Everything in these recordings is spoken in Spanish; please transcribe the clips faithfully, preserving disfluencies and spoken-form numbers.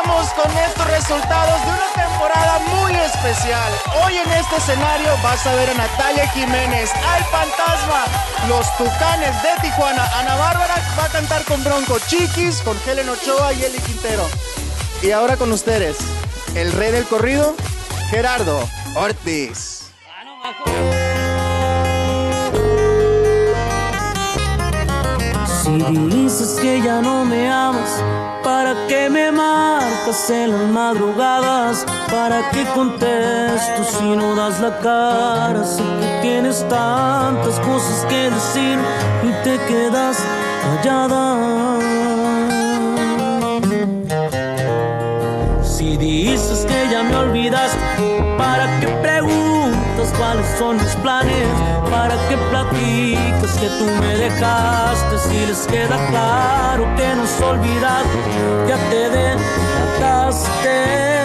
vamos con estos resultados de una temporada muy especial. Hoy en este escenario vas a ver a Natalia Jiménez, al Fantasma, los Tucanes de Tijuana. Ana Bárbara va a cantar con Bronco, Chiquis con Helen Ochoa y Eli Quintero. Y ahora con ustedes, el rey del corrido, Gerardo Ortiz. Si dices que ya no me amas, ¿para qué me marcas en las madrugadas? ¿Para qué contesto si no das la cara? Sé que tienes tantas cosas que decir y te quedas callada. Si dices que ya me olvidaste, ¿para qué preguntas cuáles son mis planes? ¿Para qué platicas que tú me dejaste? Si les queda claro que nos olvidaste, ya te delataste.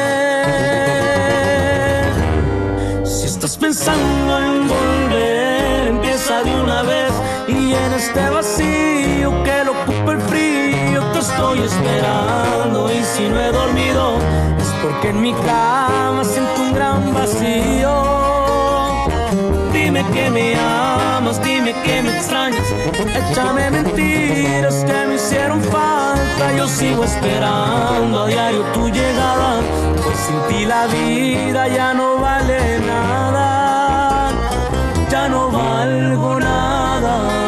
Si estás pensando en volver, empieza de una vez y en este vacío que lo ocupa el frío te estoy esperando. Y si no he dormido es porque en mi cama siento un gran vacío. Dime que me amas, dime que me extrañas, échame mentiras que me hicieron falta. Yo sigo esperando a diario tu llegada, pues sin ti la vida ya no vale nada, ya no valgo nada.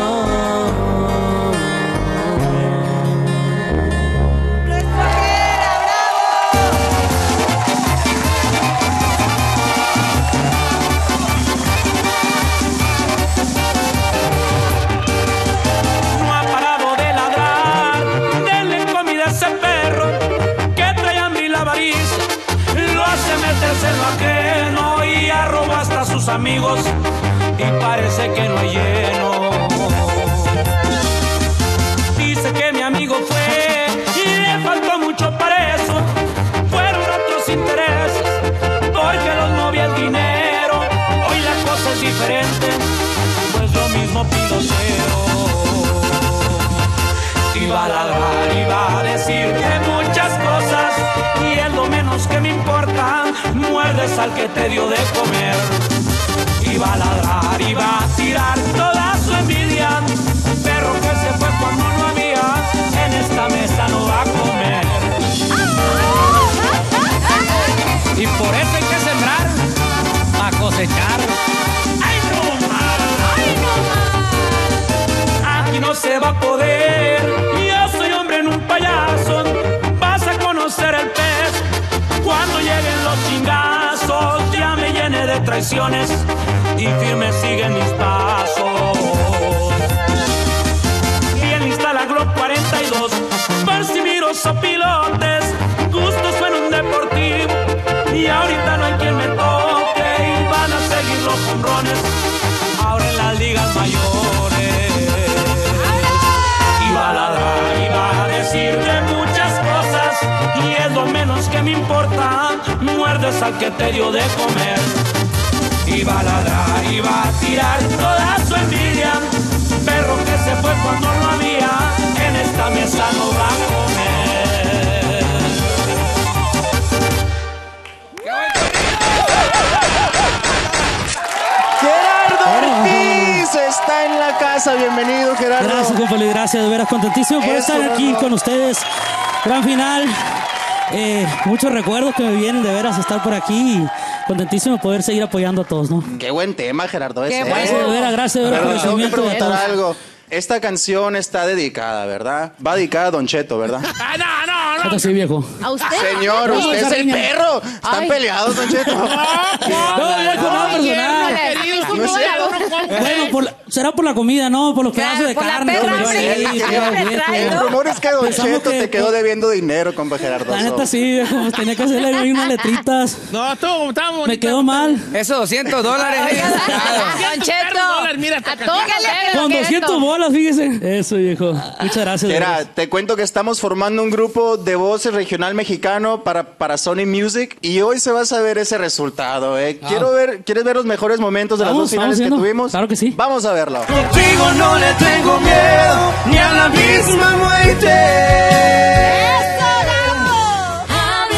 Lo ajeno y arroba hasta sus amigos y parece que no hay lleno. Dice que mi amigo fue y le faltó mucho para eso. Fueron otros intereses porque los movía el dinero. Hoy la cosa es diferente, pues lo mismo piloteo. Iba a ladrar, iba a decirte muchas cosas y es lo menos que me importa. Muerdes al que te dio de comer. Iba a ladrar, iba a tirar toda su envidia. Perro que se fue cuando no había, en esta mesa no va a comer. Y por eso hay que sembrar, a cosechar. ¡Ay, no más! ¡Ay, no más! Aquí no se va a poder. Yo soy hombre en un payaso. Vas a conocer el pez cuando lleguen los chingazos. Ya me llené de traiciones y firme siguen mis pasos. Bien lista la Glock cuarenta y dos, percibiros pilotes, gustos en un deportivo. Y ahorita no hay quien me toque y van a seguir los hombrones ahora en las ligas mayores. Iba a ladrar, iba a decirte muchas cosas y es lo menos que me importa. Muerdes al que te dio de comer. Iba a ladrar, iba a tirar toda su envidia. Perro que se fue cuando no había, en esta mesa no va a comer. Gerardo Ortiz está en la casa. Bienvenido, Gerardo. Gracias, compadre, gracias, de veras contentísimo por Eso, estar aquí no. con ustedes. Gran final. Eh, muchos recuerdos que me vienen de veras estar por aquí y contentísimo de poder seguir apoyando a todos, ¿no? Qué buen tema, Gerardo. Qué ese, bueno. Gracias, de veras, gracias, de veras, Pero por el tengo que seguimiento de preguntar todos. algo. Esta canción está dedicada, ¿verdad? Va dedicada a Don Cheto, ¿verdad? ¡Ah, no, no, no! Ahora sí, viejo. ¿A usted? Señor, No, usted esa es el riña. perro. Están Ay. peleados, Don Cheto. No, viejo, no, personal. No es cierto. Bueno, por la- será por la comida, ¿no? Por los Claro, pedazos de por la carne. perra que me dio hambre ahí, que sí, siempre viejo. trae, El ¿no? rumor es que Don Pensamos Cheto que- te quedó debiendo dinero, compa Gerardo. La neta sí, viejo, pues tenía que hacerle ahí unas letritas. No, todo estaba bonito. Me quedó mal. Esos doscientos dólares. ¿eh? Don Cheto, Mira esta a todos nos Con doscientas bolas, fíjese. Eso, viejo. Muchas gracias. de Mira, veras. te cuento que estamos formando un grupo de voces regional mexicano para, para Sony Music y hoy se va a saber ese resultado, ¿eh? Quiero ver, ¿quieres ver los mejores momentos de las Vamos, dos finales vamos que viendo. tuvimos? Claro que sí. Vamos a verlo. Contigo no le tengo miedo ni a la misma muerte. ¡Eso, Gabo!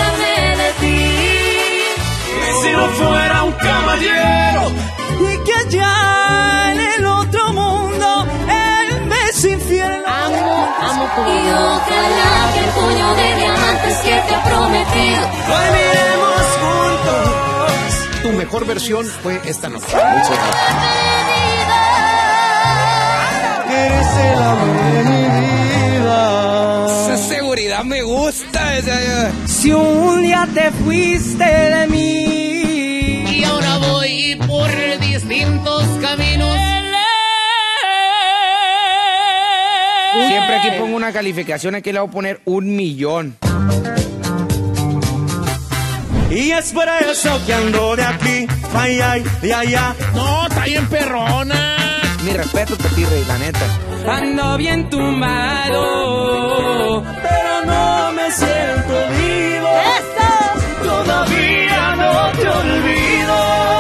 mejor versión fue esta noche. Muchas gracias. Eres el amor de mi vida. Esa seguridad me gusta. Esa... Si un día te fuiste de mí y ahora voy por distintos caminos. Siempre aquí pongo una calificación, aquí le voy a poner un millón. Y es por eso que ando de aquí, ay, ay, de allá. No, está bien perrona. Mi respeto para ti, Rey, la neta. Ando bien tumbado, pero no me siento vivo. ¡Eso! Todavía no te olvido.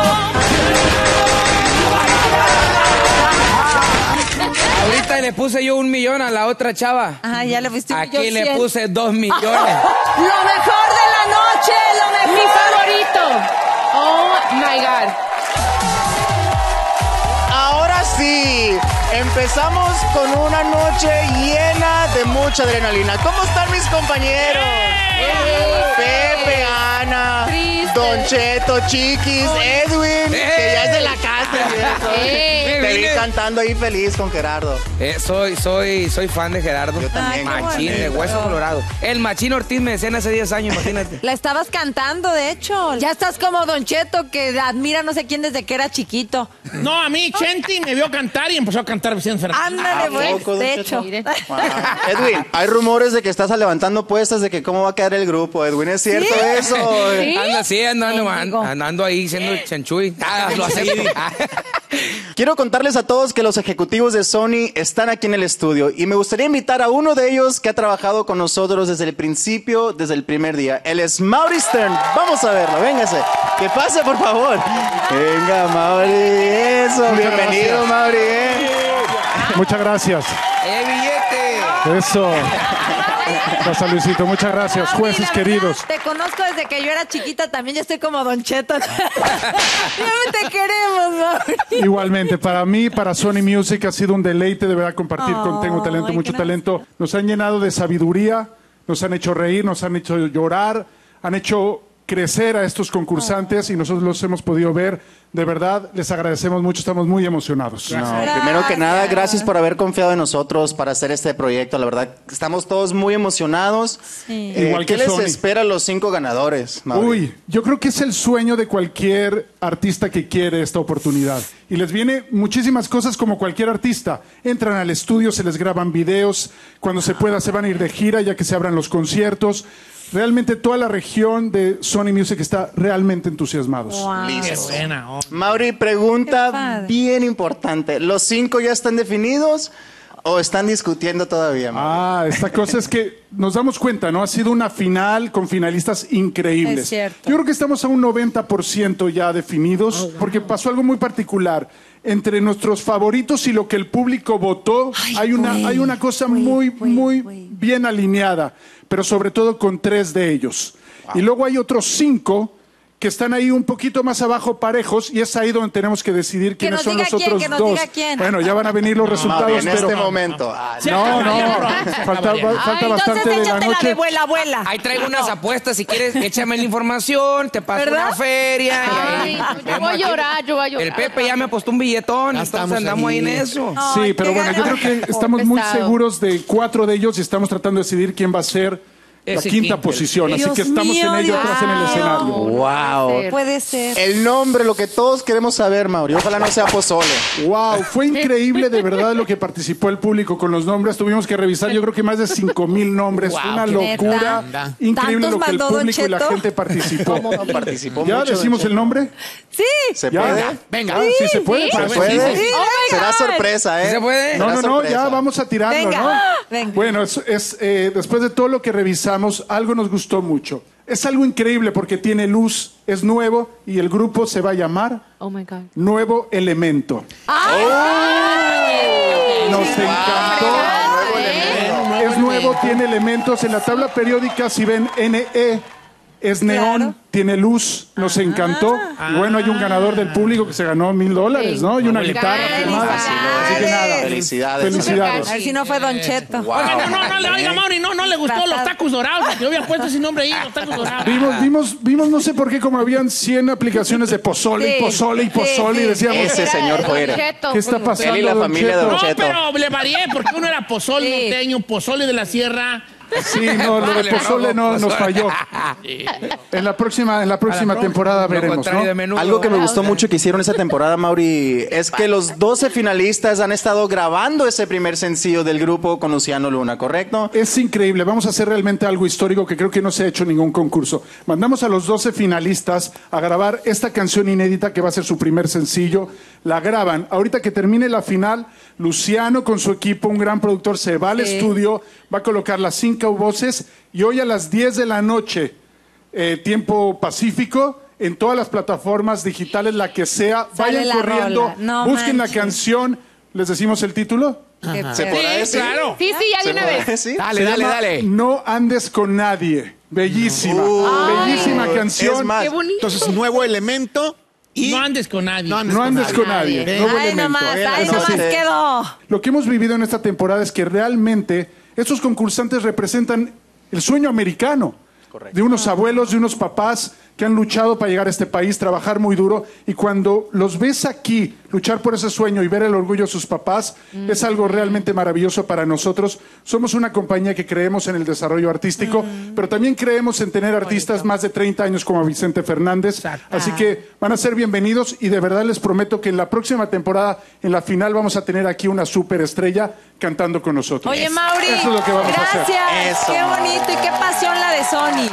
Ahorita le puse yo un millón a la otra chava. Ajá, ya le fuiste un Aquí millón le cien. puse dos millones. Lo mejor de la noche, lo mejor. Mi favorito. Oh my God. Ahora sí, empezamos con una noche llena de mucha adrenalina. ¿Cómo están mis compañeros? Pepe, Ana, Triste. Don Cheto, Chiquis, Edwin, que ya es de la casa. viejo. Eh. Te vi Vine. cantando ahí feliz con Gerardo. Eh, soy, soy, soy fan de Gerardo. Yo también. Ay, qué Machín, de bonito. hueso colorado. El Machín Ortiz me decían hace diez años, imagínate. La estabas cantando, de hecho. Ya estás como Don Cheto, que admira no sé quién desde que era chiquito. No, a mí Chenti me vio cantar y empezó a cantar Vicente Fernández. Ándale, ¿A güey. poco, Don De Cheto? hecho. Mire. Wow. Edwin, hay rumores de que estás levantando puestas de que cómo va a quedar el grupo. Edwin, ¿es cierto ¿Sí? eso? ¿Sí? Ando así, ando, ando, Mendigo. ando, ando ahí siendo chanchuy. Ah, lo acepto. Quiero contarles a todos que los ejecutivos de Sony están aquí en el estudio y me gustaría invitar a uno de ellos que ha trabajado con nosotros desde el principio, desde el primer día. Él es Mauri Stern. Vamos a verlo, véngase. Que pase, por favor. Venga, Mauri. Eso, Muchas bienvenido, gracias. Mauri. ¿eh? Muchas gracias. ¡Eh, billete! Eso. Gracias, Luisito. Muchas gracias, Mauri, jueces la verdad, queridos. Te conozco desde que yo era chiquita, también ya estoy como Don Cheto. Ya te queremos, Mauri. Igualmente, para mí, para Sony Music ha sido un deleite de verdad compartir con Tengo Talento, Ay, mucho gracias. talento. Nos han llenado de sabiduría, nos han hecho reír, nos han hecho llorar, han hecho crecer a estos concursantes y nosotros los hemos podido ver. De verdad, les agradecemos mucho, estamos muy emocionados. No, primero que nada, gracias por haber confiado en nosotros para hacer este proyecto. La verdad, estamos todos muy emocionados. Sí. Eh, Igual ¿Qué que les Sony. espera a los cinco ganadores, Mauri? Uy, yo creo que es el sueño de cualquier artista que quiere esta oportunidad. Y les viene muchísimas cosas como cualquier artista. Entran al estudio, se les graban videos, cuando se pueda se van a ir de gira ya que se abran los conciertos. Realmente toda la región de Sony Music está realmente entusiasmados. Wow. Qué buena onda. Mauri, Qué pregunta padre. bien importante. ¿Los cinco ya están definidos o están discutiendo todavía, Mauri? Ah, esta cosa es que nos damos cuenta, ¿no? Ha sido una final con finalistas increíbles. Es cierto. Yo creo que estamos a un noventa por ciento ya definidos, porque pasó algo muy particular. Entre nuestros favoritos y lo que el público votó, Ay, hay, una, güey, hay una cosa güey, muy, güey, muy güey. bien alineada, pero sobre todo con tres de ellos. Y luego hay otros cinco que están ahí un poquito más abajo parejos y es ahí donde tenemos que decidir quiénes nos son diga los quién, otros que nos dos. diga quién. Bueno, ya van a venir los Mauri, resultados, en pero... este momento. Ah, No, no, falta, falta Ay, bastante entonces de la échatela noche. de abuela, abuela. Ahí traigo unas apuestas, si quieres, échame la información, te paso ¿Verdad? una feria. Ay, yo voy a llorar, yo voy a llorar. El Pepe ya me apostó un billetón, Ya entonces estamos andamos ahí ahí. en eso. Sí, Ay, pero qué bueno, yo creo ganador. que estamos muy Pesado. seguros de cuatro de ellos y estamos tratando de decidir quién va a ser la Ese quinta quinto. posición. Así Dios que estamos mío, en ello Dios atrás en el mío. escenario. Wow. Puede ser. El nombre, lo que todos queremos saber, Mauri. Ojalá no sea pozole. Wow, fue increíble de verdad lo que participó el público con los nombres. Tuvimos que revisar, yo creo que más de cinco mil nombres. Fue una locura ¿Neta? increíble ¿Tantos lo que el mandó Don público y la Cheto? gente participó. Participó ¿Ya mucho, decimos Don el nombre? Sí. ¿Se ¿Ya? puede? Venga. Ah, sí, se puede. ¿Se Pues, puede? sí, sí. Oh my Será God. sorpresa, ¿eh? ¿Sí se puede? No, Será no, no, sorpresa. ya vamos a tirarlo, Venga. ¿no? Venga. Bueno, es, es, eh, después de todo lo que revisamos, algo nos gustó mucho. Es algo increíble porque tiene luz, es nuevo y el grupo se va a llamar Oh my God. Nuevo Elemento. Nos encantó. Nuevo elemento. Es nuevo, tiene elementos. En la tabla periódica, si ven N E, es neón. Claro. tiene luz, nos encantó. Y bueno, hay un ganador del público que se ganó mil dólares, ¿no? Y una guitarra firmada. Así que nada. Felicidades. Felicidades. A ver si no fue Don Cheto. Wow. Oiga, no, no, no, oiga, Mauri, no, no le gustó los tacos dorados, porque yo había puesto ese nombre ahí, los tacos dorados. Vimos, vimos, vimos, no sé por qué, como habían cien aplicaciones de pozole Sí, y pozole y pozole, sí, sí. y decíamos, Ese señor fuera. ¿qué está pasando, Él y la Don familia de Cheto? Don No, Cheto. pero le varié, porque uno era pozole Sí. norteño, pozole de la sierra. Sí, no, lo de pozole no nos falló. En la próxima, en la próxima temporada veremos, ¿no? Algo que me gustó mucho que hicieron esa temporada, Mauri, es que los doce finalistas han estado grabando ese primer sencillo del grupo con Luciano Luna, ¿correcto? Es increíble, vamos a hacer realmente algo histórico que creo que no se ha hecho en ningún concurso. Mandamos a los doce finalistas a grabar esta canción inédita que va a ser su primer sencillo. La graban. Ahorita que termine la final, Luciano con su equipo, un gran productor, se va al Sí. estudio, va a colocar las cinco voces y hoy a las diez de la noche, eh, tiempo pacífico, en todas las plataformas digitales, la que sea, Sale vayan la corriendo, rola. No busquen manches. la canción. ¿Les decimos el título? Qué ¿Se feo. podrá Sí, decir? claro. Sí, sí, ya de ¿Se una podrá vez. decir? Dale, Se dale, llama dale. No andes con nadie. Bellísima. Bellísima canción. Es más, Qué bonito. Entonces, nuevo elemento y No andes con nadie. No andes No con andes nadie. con nadie. Nadie. Nuevo Ay, elemento. nomás, ay, Eso nomás sí. quedó. Lo que hemos vivido en esta temporada es que realmente estos concursantes representan el sueño americano. Correcto. De unos abuelos, de unos papás que han luchado para llegar a este país, trabajar muy duro. Y cuando los ves aquí luchar por ese sueño y ver el orgullo de sus papás, es algo realmente maravilloso para nosotros. Somos una compañía que creemos en el desarrollo artístico, pero también creemos en tener artistas más de treinta años como Vicente Fernández. Exacto. Así que van a ser bienvenidos y de verdad les prometo que en la próxima temporada, en la final, vamos a tener aquí una superestrella cantando con nosotros. Oye, Mauri, Eso es lo que vamos a hacer. gracias. Eso, Qué Mauri. bonito y qué pasión la de Sony.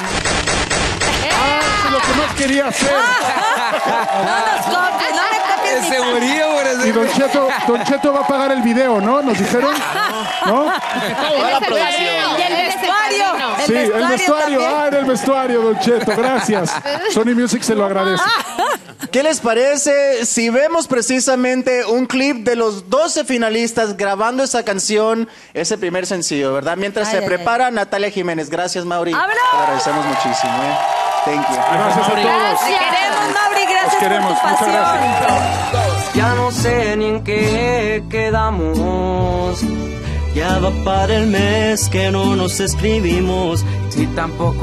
Ah, eso es lo que más quería hacer. No nos copies, no le copies mi Seguridad, por Y Don Cheto, Don Cheto va a pagar el video, ¿no? ¿Nos dijeron? ¿No? Toda la producción. Y el vestuario. El Sí, el vestuario. también. Ah, en el vestuario, Don Cheto. Gracias. Sony Music se lo agradece. ¿Qué les parece si vemos precisamente un clip de los doce finalistas grabando esa canción, ese primer sencillo, ¿verdad? Mientras Ay, se ay, prepara Natalia Jiménez. Gracias, Mauri. ¡Vámonos! Te lo agradecemos muchísimo, ¿eh? Thank you. Gracias a todos. Te queremos, Mauri, gracias Los queremos, por tu muchas pasión. gracias. Ya no sé ni en qué quedamos. Ya va para el mes que no nos escribimos. Si tampoco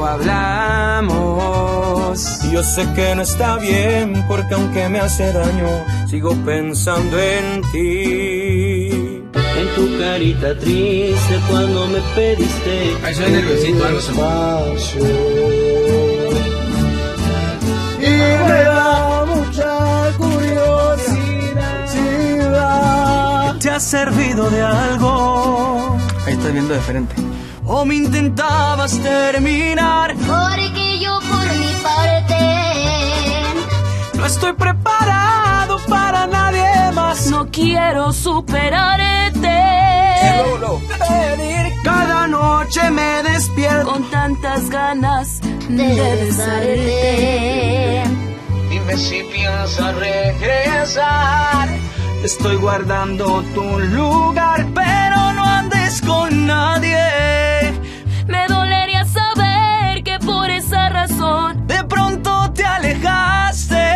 hablamos. Y yo sé que no está bien, porque aunque me hace daño, sigo pensando en ti. En tu carita triste cuando me pediste. Ahí soy nerviosito, algo se me- espacio. Y me da mucha curiosidad. ¿Te ha servido de algo? Ahí estoy viendo de frente. ¿O me intentabas terminar? Porque yo por mi parte No estoy preparado para nadie más. no quiero superarte. Pedir cada noche me despierto Con tantas ganas de besarte. Dime si piensas regresar. Estoy guardando tu lugar, pero no andes con nadie. Me dolería saber que por esa razón De pronto te alejaste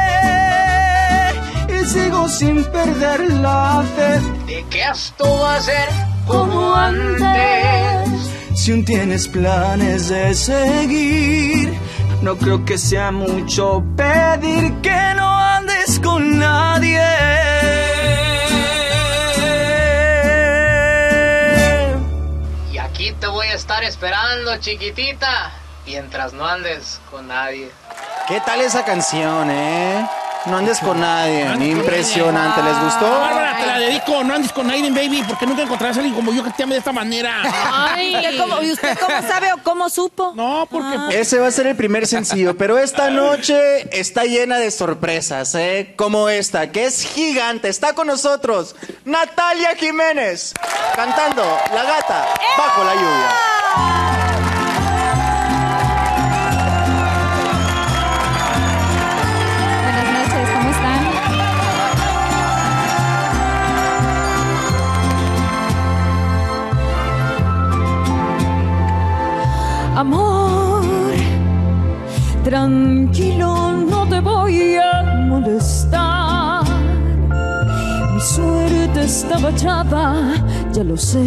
y sigo sin perder la fe de que esto va a ser como antes. Si aún tienes planes de seguir, no creo que sea mucho pedir que no andes con nadie. Y aquí te voy a estar esperando, chiquitita, mientras no andes con nadie. ¿Qué tal esa canción, eh? No andes con nadie. Impresionante. ¿Les gustó? Bárbara, te la dedico. No andes con Aiden, baby, porque nunca encontrarás a alguien como yo que te ame de esta manera. Ay, ¿usted cómo, ¿y usted cómo sabe o cómo supo? No, porque... pues, Ese va a ser el primer sencillo, pero esta noche está llena de sorpresas, ¿eh? Como esta, que es gigante. Está con nosotros Natalia Jiménez, cantando La Gata Bajo la Lluvia. Buenas noches, ¿cómo están? Amor, Tranquilo, no te voy a molestar. Mi suerte estaba echada, ya lo sé.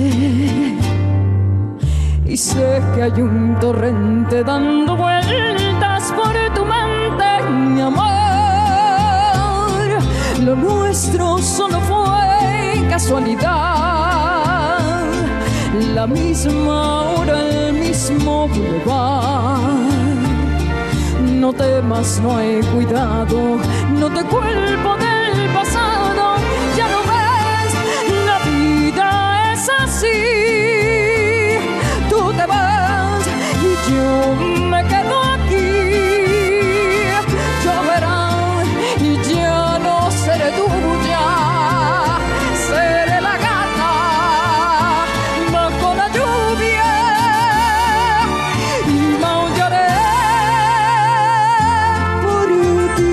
Y sé que hay un torrente dando vueltas por tu mente, mi amor. Lo nuestro solo fue casualidad. La misma hora, el mismo boulevard. No temas, no hay cuidado, no te culpo del pasado. Ya lo ves, la vida es así. Tú te vas y yo me quedo aquí. Lloverán y ya no seré tuya. Seré la gata bajo la lluvia y maullaré por ti.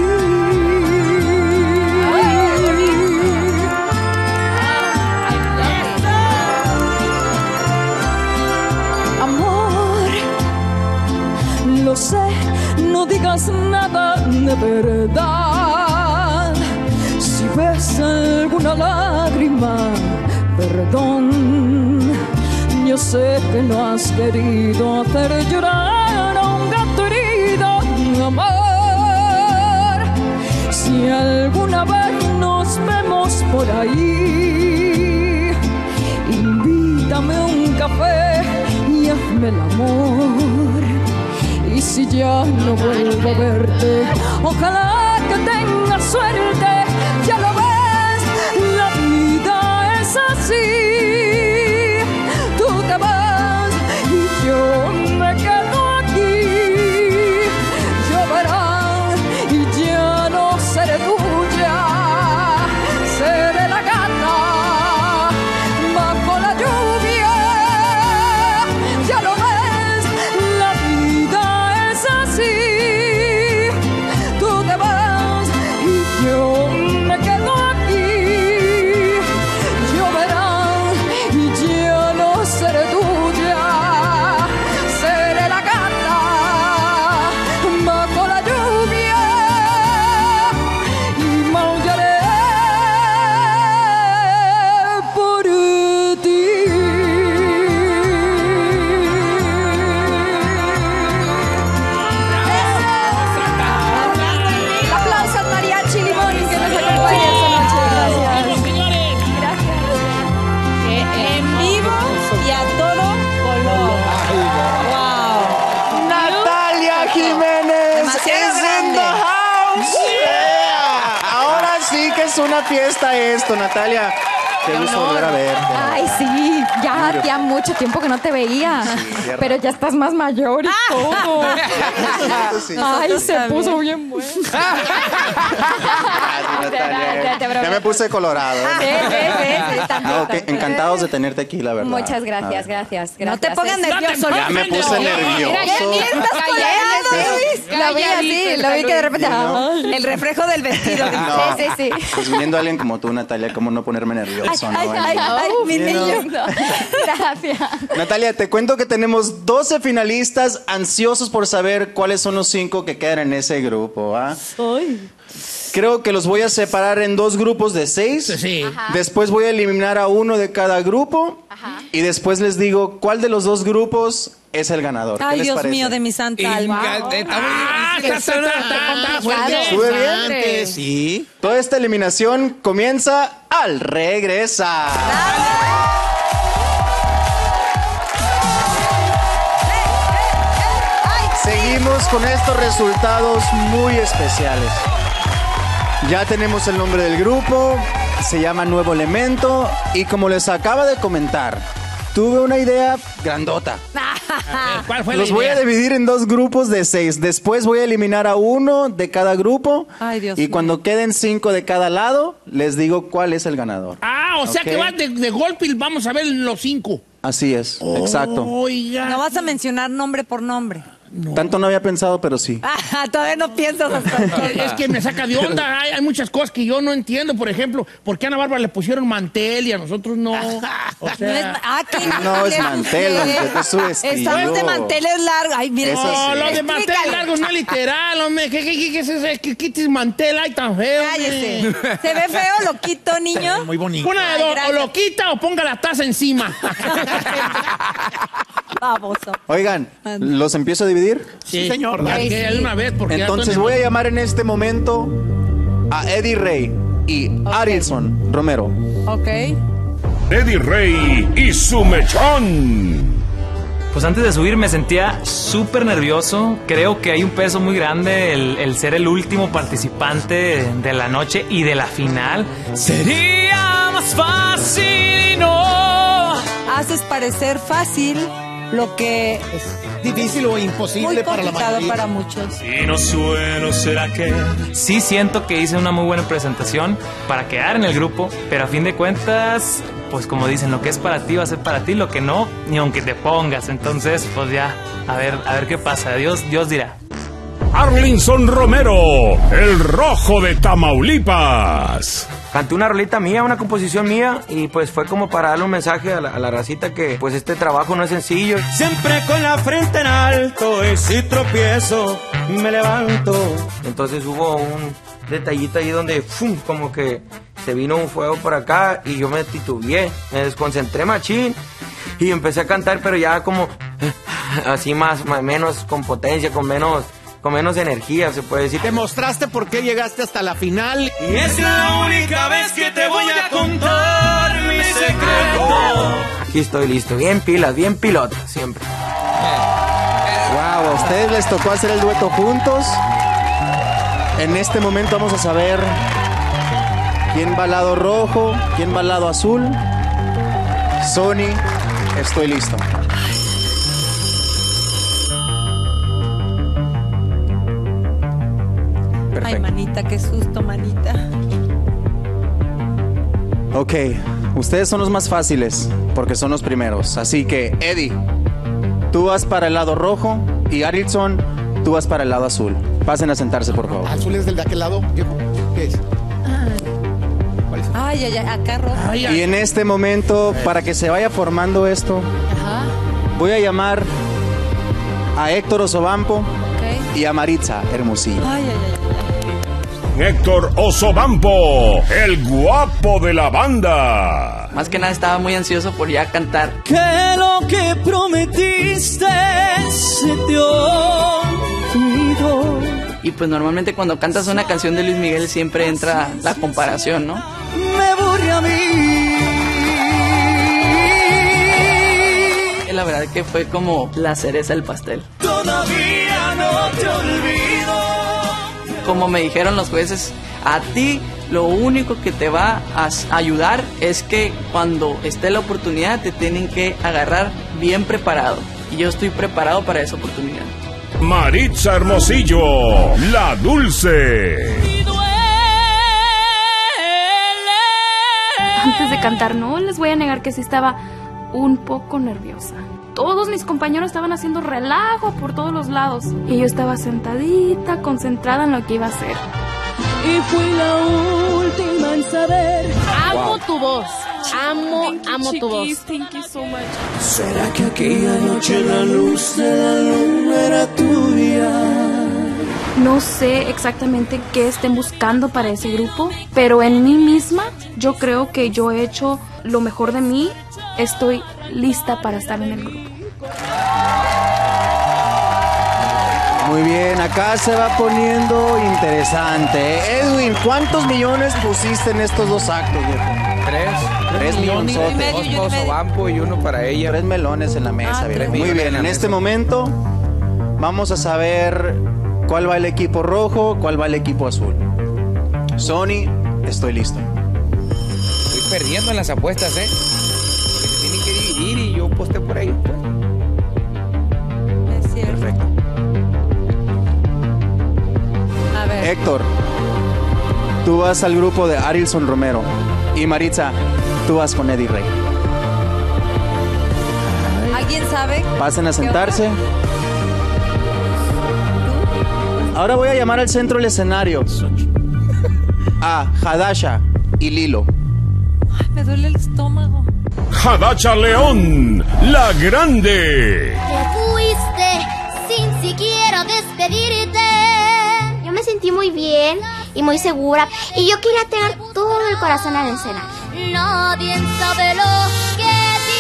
Amor, lo sé, no digas nada de verdad. Si ves alguna lágrima, perdón. Yo sé que no has querido hacer llorar a un gato herido, amor. Si alguna vez nos vemos por ahí, invítame a un café y hazme el amor. Y si ya no vuelvo a verte, ojalá que tengas suerte. Ya lo ves, la vida es así. Tú te vas y yo me quedo aquí. Lloverán y ya no seré tuya. Seré la gata bajo la lluvia. Ya lo ves, la vida es así. Tú te vas y yo me quedo aquí. Lloverán y ya no seré tuya. Seré la gata bajo la lluvia y maullaré por ti. Aplausos al mariachi Limón que nos acompaña esta noche. Gracias. Gracias. En vivo y a todo color. Wow. Natalia Jiménez Demasiado is in grande. the house. Yeah. Ahora sí que es una fiesta esto, Natalia. Qué gusto volver a verte. Ay, sí, ya hacía mucho tiempo que no te veía, qué pero ya estás más mayor y todo. Sí. Ay, se también. puso bien bueno. Gracias, Natalia. Ya me puse colorado. ¿eh? Sí, sí, sí, sí, Ah, ok, encantados de tenerte aquí, la verdad. Muchas gracias, A ver. gracias, gracias. No te pongas nervioso. Ya me puse nervioso. Lo vi así, lo vi que de repente... ay. El reflejo del vestido. No. Sí, sí, sí. Pues viniendo alguien como tú, Natalia, ¿cómo no ponerme nervioso? Ay, no? ay, ay, mi You niño. know. Gracias. Natalia, te cuento que tenemos doce finalistas ansiosos por saber cuáles son los cinco que quedan en ese grupo. ¿Ah? Creo que los voy a separar en dos grupos de seis. Sí. Después voy a eliminar a uno de cada grupo. Ajá. Y después les digo cuál de los dos grupos es el ganador. ¿Qué Ay, les Dios parece? mío de mi santa alma. Ah, está, está, está, está fuerte. ¿Sube bien? Sí. Toda esta eliminación comienza al regresar. Seguimos con estos resultados muy especiales. Ya tenemos el nombre del grupo, se llama Nuevo Elemento y como les acaba de comentar, tuve una idea grandota. ¿Cuál fue la Los voy a idea? dividir en dos grupos de seis. Después voy a eliminar a uno de cada grupo. Ay, Dios y mío. cuando queden cinco de cada lado, les digo cuál es el ganador. Ah, o sea Ok. que va de, de golpe y vamos a ver los cinco. Así es, exacto. Oiga. No vas a mencionar nombre por nombre. No. Tanto no había pensado, pero sí. Ah, todavía no piensas hasta Es que me saca de onda. Hay, hay muchas cosas que yo no entiendo. Por ejemplo, ¿por qué a Ana Bárbara le pusieron mantel y a nosotros no? O sea, no es, ah, ¿qué no es mantel, es su estilo. Estamos de manteles largos. Ay, mire. No, sí. Lo de manteles largos no es literal, hombre. ¿Qué, qué, qué, qué es eso? ¿Qué quites mantel ahí tan feo? Cállese. ¿Se ve feo? ¿Lo quito, niño? Muy bonito. Una de dos, o lo quita o ponga la taza encima. Baboso. Oigan, ¿los empiezo a dividir? Sí, señor. Ay, sí. Hay una vez porque entonces voy a llamar en este momento a Eddie Rey y okay. Arilson Romero. Ok. Eddie Rey y su mechón. Pues antes de subir me sentía súper nervioso. Creo que hay un peso muy grande el, el ser el último participante de, de la noche y de la final. Sería más fácil y no. Haces parecer fácil lo que es difícil o imposible para la mayoría. Para muchos. Y no suelo ser aquel. Sí siento que hice una muy buena presentación para quedar en el grupo, pero a fin de cuentas, pues como dicen, lo que es para ti va a ser para ti, lo que no, ni aunque te pongas. Entonces, pues ya, a ver, a ver qué pasa. Dios, Dios dirá. Arlinson Romero, el rojo de Tamaulipas. Canté una rolita mía, una composición mía, y pues fue como para darle un mensaje a la, a la racita que pues este trabajo no es sencillo. Siempre con la frente en alto y si tropiezo me levanto. Entonces hubo un detallito ahí donde ¡fum! Como que se vino un fuego por acá y yo me titubeé, me desconcentré machín y empecé a cantar, pero ya como así más, más menos con potencia, con menos... con menos energía, se puede decir. Demostraste por qué llegaste hasta la final. Y es la única vez que te voy a contar mi secreto. Aquí estoy listo, bien pilas, bien pilota, siempre. Wow, a ustedes les tocó hacer el dueto juntos. En este momento vamos a saber quién va al lado rojo, quién va al lado azul. Sony, estoy listo. Ay, manita, qué susto, manita. Ok, ustedes son los más fáciles porque son los primeros. Así que, Eddie, tú vas para el lado rojo y Arilson, tú vas para el lado azul. Pasen a sentarse, por favor. ¿Azul es del de aquel lado? ¿Qué es? ¿Cuál es? Ay, ay, ay, acá rojo. Ay, ay. Y en este momento, para que se vaya formando esto, ajá, voy a llamar a Héctor Osobampo, okay, y a Maritza Hermosillo. Ay, ay, ay. Héctor Osobampo, el guapo de la banda. Más que nada estaba muy ansioso por ya cantar. Que lo que prometiste se te olvidó. Y pues normalmente cuando cantas una canción de Luis Miguel siempre entra la comparación, ¿no? Me aburre a mí. La verdad que fue como la cereza del pastel. Todavía no te olvido. Como me dijeron los jueces, a ti lo único que te va a ayudar es que cuando esté la oportunidad te tienen que agarrar bien preparado. Y yo estoy preparado para esa oportunidad. Maritza Hermosillo, la dulce. Antes de cantar, no les voy a negar que sí estaba un poco nerviosa. Todos mis compañeros estaban haciendo relajo por todos los lados y yo estaba sentadita, concentrada en lo que iba a hacer. Y fui la última en saber. Amo wow. tu voz. Amo, thank amo you, tu voz. Thank you so much. ¿Será que aquella noche la luz de la luna era tuya? No sé exactamente qué estén buscando para ese grupo, pero en mí misma yo creo que yo he hecho lo mejor de mí. Estoy lista para estar en el grupo. Muy bien, acá se va poniendo interesante. Edwin, ¿cuántos millones pusiste en estos dos actos, viejo? Tres. Tres millones. Dos para Osobampo y uno para ella. Tres melones en la mesa, ah, viejo. Muy bien, en este momento vamos a saber cuál va el equipo rojo, cuál va el equipo azul. Sony, estoy listo. Estoy perdiendo en las apuestas, ¿eh? Se tienen que dividir y yo posté por ahí. Pues. Es cierto. Perfecto. A ver. Héctor, tú vas al grupo de Arilson Romero. Y Maritza, tú vas con Eddie Rey. ¿Alguien sabe? Pasen a sentarse. Ahora voy a llamar al centro del escenario a Hadasha y Lilo. Ay, me duele el estómago. Hadasha León, la grande. Te fuiste sin siquiera despedirte. Yo me sentí muy bien y muy segura y yo quería tener todo el corazón al escenario. Nadie sabe lo que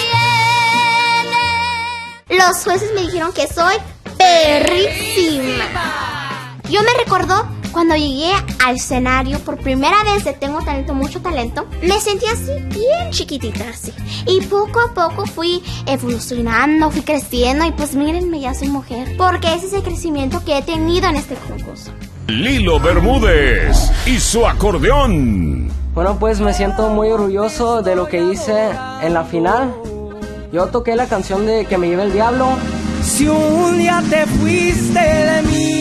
tiene. Los jueces me dijeron que soy perrísima. Yo me recordó cuando llegué al escenario por primera vez de Tengo Talento, Mucho Talento. Me sentí así, bien chiquitita así. Y poco a poco fui evolucionando, fui creciendo. Y pues mírenme, ya soy mujer. Porque ese es el crecimiento que he tenido en este concurso. Lilo Bermúdez y su acordeón. Bueno, pues me siento muy orgulloso de lo que hice en la final. Yo toqué la canción de Que me lleve el diablo. Si un día te fuiste de mí.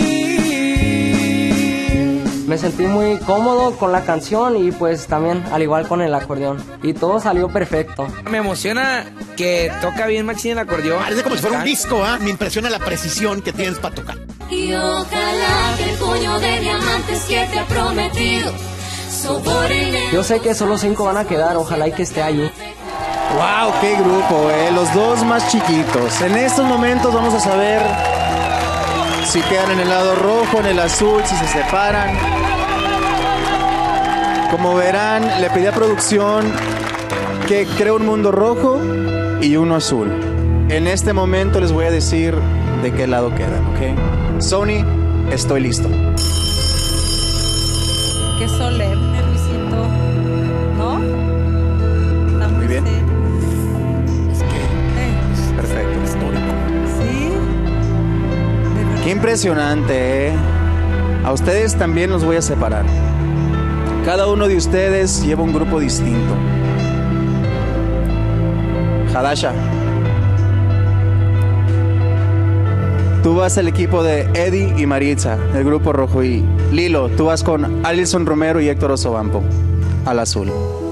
Me sentí muy cómodo con la canción y pues también al igual con el acordeón. Y todo salió perfecto. Me emociona que toca bien machín el acordeón. Parece como si fuera un disco, ¿ah? ¿eh? Me impresiona la precisión que tienes para tocar. Y ojalá que el puño de diamantes que te ha prometido soporte. Yo sé que solo cinco van a quedar, ojalá y que esté allí. ¡Wow! ¡Qué grupo, eh! Los dos más chiquitos. En estos momentos vamos a saber si quedan en el lado rojo, en el azul, si se separan. Como verán, le pedí a producción que cree un mundo rojo y uno azul. En este momento les voy a decir de qué lado quedan, ¿ok? Sony, estoy listo. Qué solemne, Luisito. ¿No? Está muy bien. serio. Es que... Perfecto, histórico. Sí. Qué impresionante, ¿eh? A ustedes también los voy a separar. Cada uno de ustedes lleva un grupo distinto. Hadasha, tú vas al equipo de Eddie y Maritza, el grupo rojo. Y Lilo, tú vas con Alison Romero y Héctor Osobampo, al azul.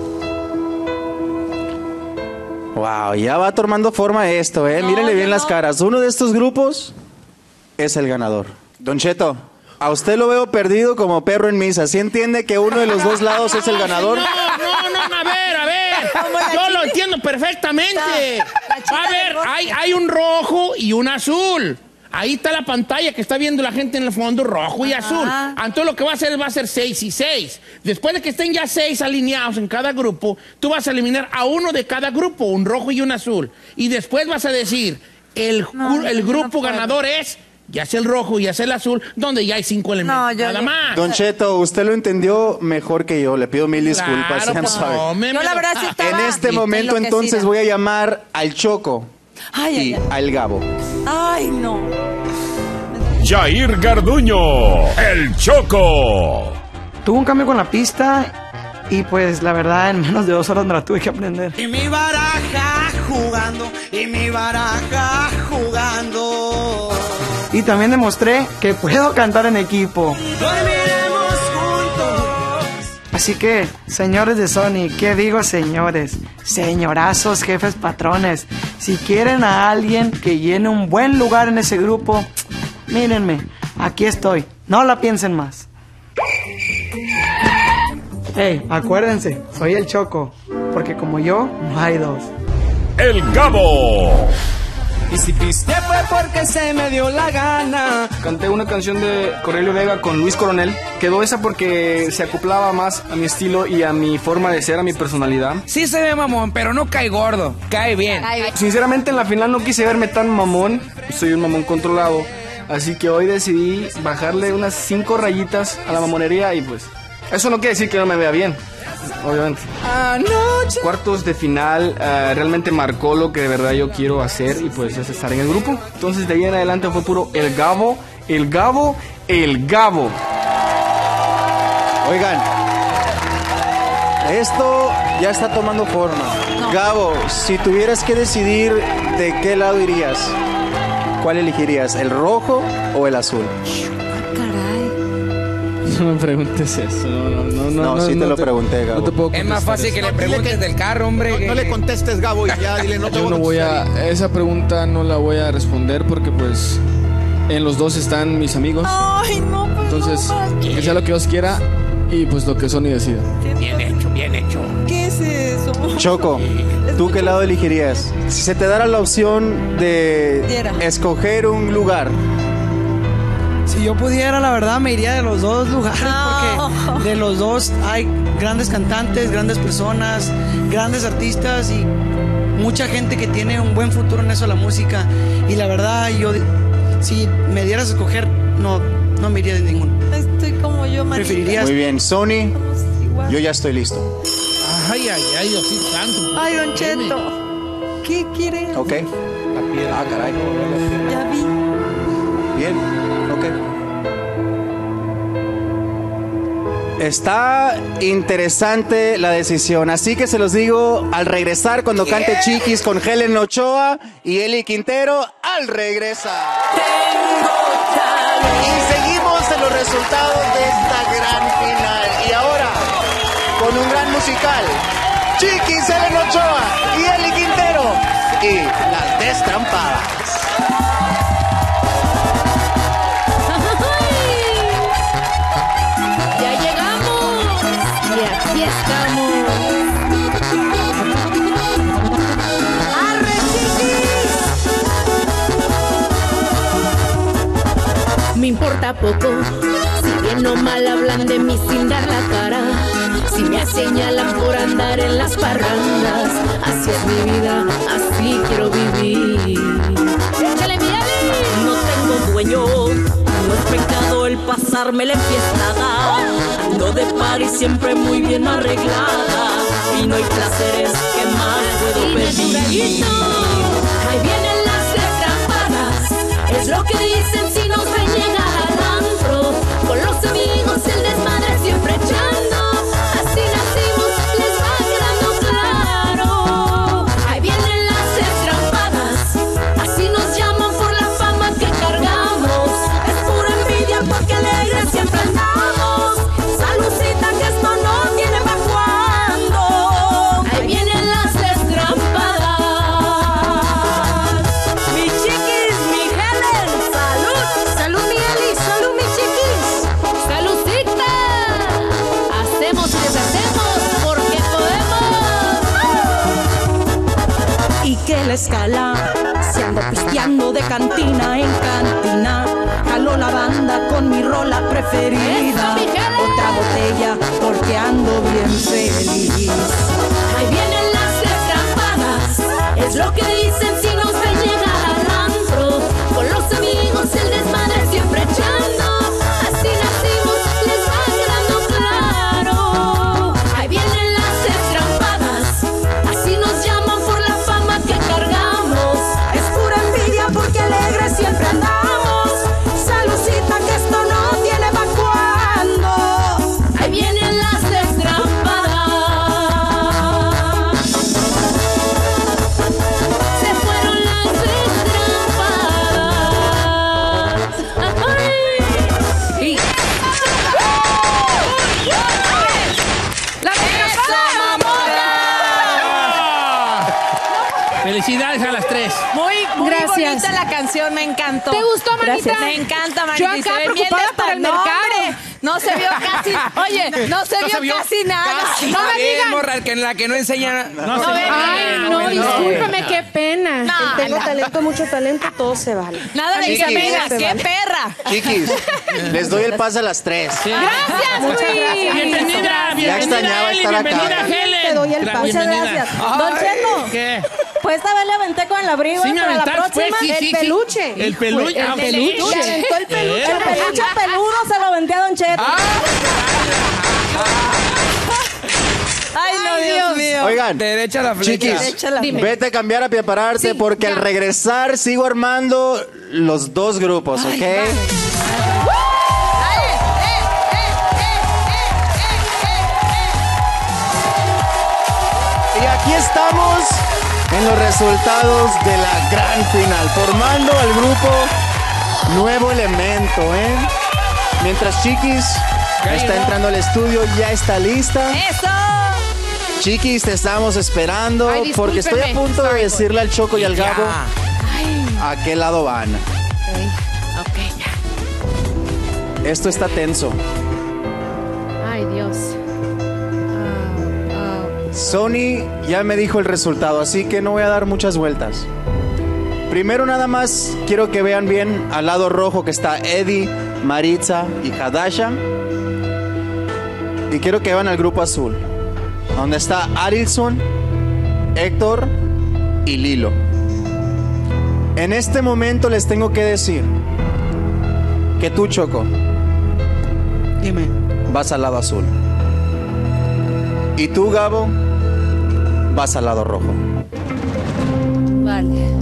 Wow, ya va tomando forma esto, ¿eh? No, Mírenle bien no. las caras. Uno de estos grupos es el ganador. Don Cheto, a usted lo veo perdido como perro en misa. ¿Sí entiende que uno de los dos lados es el ganador? No, no, no, a ver, a ver. Yo lo entiendo perfectamente. A ver, hay, hay un rojo y un azul. Ahí está la pantalla que está viendo la gente en el fondo, rojo y azul. Entonces lo que va a hacer va a ser seis y seis. Después de que estén ya seis alineados en cada grupo, tú vas a eliminar a uno de cada grupo, un rojo y un azul. Y después vas a decir, el, No, el no grupo puedo. ganador es... ya sea el rojo y ya sea el azul, donde ya hay cinco elementos, No, yo- nada yo- más. Don Cheto, usted lo entendió mejor que yo. Le pido mil disculpas. Claro, I'm pues, sorry. no, me- Yo la verdad sí estaba En este momento enloquecida. entonces voy a llamar al Choco Ay, y ay, ay. al Gabo. Ay, no. Jair Garduño, el Choco. Tuve un cambio con la pista y pues la verdad en menos de dos horas me la tuve que aprender. Y mi baraja jugando, y mi baraja jugando. Y también demostré que puedo cantar en equipo. Dormiremos juntos. Así que, señores de Sony, ¿qué digo señores? Señorazos, jefes, patrones. Si quieren a alguien que llene un buen lugar en ese grupo, mírenme, aquí estoy. No la piensen más. Hey, acuérdense, soy el Choco, porque como yo, no hay dos. El Gabo. Y si piste fue porque se me dio la gana. Canté una canción de Cornelio Vega con Luis Coronel. Quedó esa porque se acoplaba más a mi estilo y a mi forma de ser, a mi personalidad. Sí se ve mamón, pero no cae gordo, cae bien. Sinceramente en la final no quise verme tan mamón. Soy un mamón controlado. Así que hoy decidí bajarle unas cinco rayitas a la mamonería y pues... eso no quiere decir que no me vea bien, obviamente. Anoche. Cuartos de final uh, realmente marcó lo que de verdad yo quiero hacer y pues es estar en el grupo. Entonces de ahí en adelante fue puro el Gabo, el Gabo, el Gabo. Oigan, esto ya está tomando forma. Gabo, si tuvieras que decidir de qué lado irías, ¿cuál elegirías? ¿El rojo o el azul? No me preguntes eso, no, no, no. No, no sí te no lo pregunté, Gabo. No te puedo Es más contestar fácil eso. que le preguntes del carro, hombre. No, que- no le contestes, Gabo, y ya dile, no te Yo voy a no voy contestar. a... esa pregunta no la voy a responder porque pues... En los dos están mis amigos. Ay, no, pues Entonces, no, que sea lo que Dios quiera y pues lo que Sony decida. Bien hecho, bien hecho. ¿Qué es eso? Choco, ¿tú qué lado elegirías? Si se te diera la opción de Diera. escoger un lugar. Si yo pudiera, la verdad, me iría de los dos lugares porque de los dos hay grandes cantantes, grandes personas, grandes artistas y mucha gente que tiene un buen futuro en eso de la música. Y la verdad, yo, si me dieras a escoger, no, no me iría de ninguno. Estoy como yo, manita. Preferiría... Muy bien, Sony, yo ya estoy listo. Ay, ay, ay, Diosito santo. Ay, Don Cheto, ¿qué quieres? Ok. Ah, caray. Ya vi. Bien, ok. Está interesante la decisión, así que se los digo al regresar cuando cante Chiquis con Helen Ochoa y Eli Quintero al regresar. Y seguimos en los resultados de esta gran final. Y ahora, con un gran musical, Chiquis, Helen Ochoa y Eli Quintero y Las Destrampadas. Aquí estamos. ¡Arre, Chiquis! Me importa poco si bien o mal hablan de mí sin dar la cara. Si me señalan por andar en las parrandas, así es mi vida, así quiero vivir. ¡Échale, mi Ali! No tengo dueño, no es pecado el pasármela en fiestada. Ando de party siempre muy bien arreglada y no hay placeres que más puedo pedir. Ahí vienen las destrampadas, es lo que dicen si nos ven llegar al antro. Con los amigos el desmadre siempre echando, así nacimos, les va quedando claro. Ahí vienen las destrampadas, así nos llaman por la fama que cargamos. Es pura envidia porque alegres siempre andamos. Salucita que esto no tiene pa' cuando. Ahí vienen las destrampadas. Mi Chiquis, mi Helen, salud. Salud mi Eli, salud mi Chiquis. Saludcita. Hacemos y deshacemos porque podemos. Y que la escala, si ando pisteando de cantina en cantina, jalo la banda con mi rola preferida. Otra botella porque ando bien feliz. Ahí vienen las destrampadas, es lo que dicen si nos ven llegar al antro. Con los amigos el desmadre siempre echando, así nacimos, les va quedando claro. Ahí vienen las destrampadas, así nos llaman por la fama que cargamos. Es pura envidia porque alegres siempre andamos. Salucita que esto no tiene pa' cuando. Ahí vienen las destrampadas. Se fueron las destrampadas. Ay. Y... ¡La Felicidades a las tres. Muy, muy Gracias. bonita la canción, me encantó. ¿Te gustó, manita? Gracias. Me encanta, manita. Yo y acá se ve bien preocupada desta- por el no, mercado. hombre, no se vio casi, oye, no se No vio, se vio casi nada. casi. No me Bien, digan. morra, que la que no enseña. No, No, se ven, ve. Ay, no, ven, discúlpame, qué pena. No, Tengo no. talento, mucho talento, todo se vale. Nada de Chiquis. que me digas, Se qué vale. perra. Chiquis, les doy el pase a las tres. Gracias, Muchas Luis. gracias. Bienvenida, Ya bienvenida, extrañaba Eli, estar acá. bienvenida, Helen. Te doy el Gra- pase, bienvenida. gracias. Ay, Don Cheto. ¿Qué? Pues esta vez le aventé con el abrigo Sí, me para la aventaste, próxima. pues, sí, sí, el sí. peluche. El peluche, El ah, ok. peluche. Le aventó el peluche. Eh. El peluche peludo se lo aventé a Don Cheto. Ay, no, Dios mío. Oigan, Derecha a la flecha. Chiquis, Derecha la Dime. vete a cambiar a prepararte Sí, porque ya. al regresar sigo armando los dos grupos, ¿ok? Y aquí estamos en los resultados de la gran final, formando al grupo Nuevo Elemento, ¿eh? Mientras Chiquis está entrando al estudio, ya está lista. Eso. Chiquis, te estamos esperando Ay, porque estoy a discúlpeme. punto de Sorry, decirle al Choco y al Gabo Ya. Ay, a qué lado van. ok. Esto está tenso. Ay, Dios. Sony ya me dijo el resultado, así que no voy a dar muchas vueltas. Primero nada más quiero que vean bien al lado rojo que está Eddie, Maritza y Hadasha. Y quiero que vean al grupo azul, donde está Arilson, Héctor y Lilo. En este momento les tengo que decir que tú, Choco, dime, vas al lado azul. Y tú, Gabo, vas al lado rojo. Vale.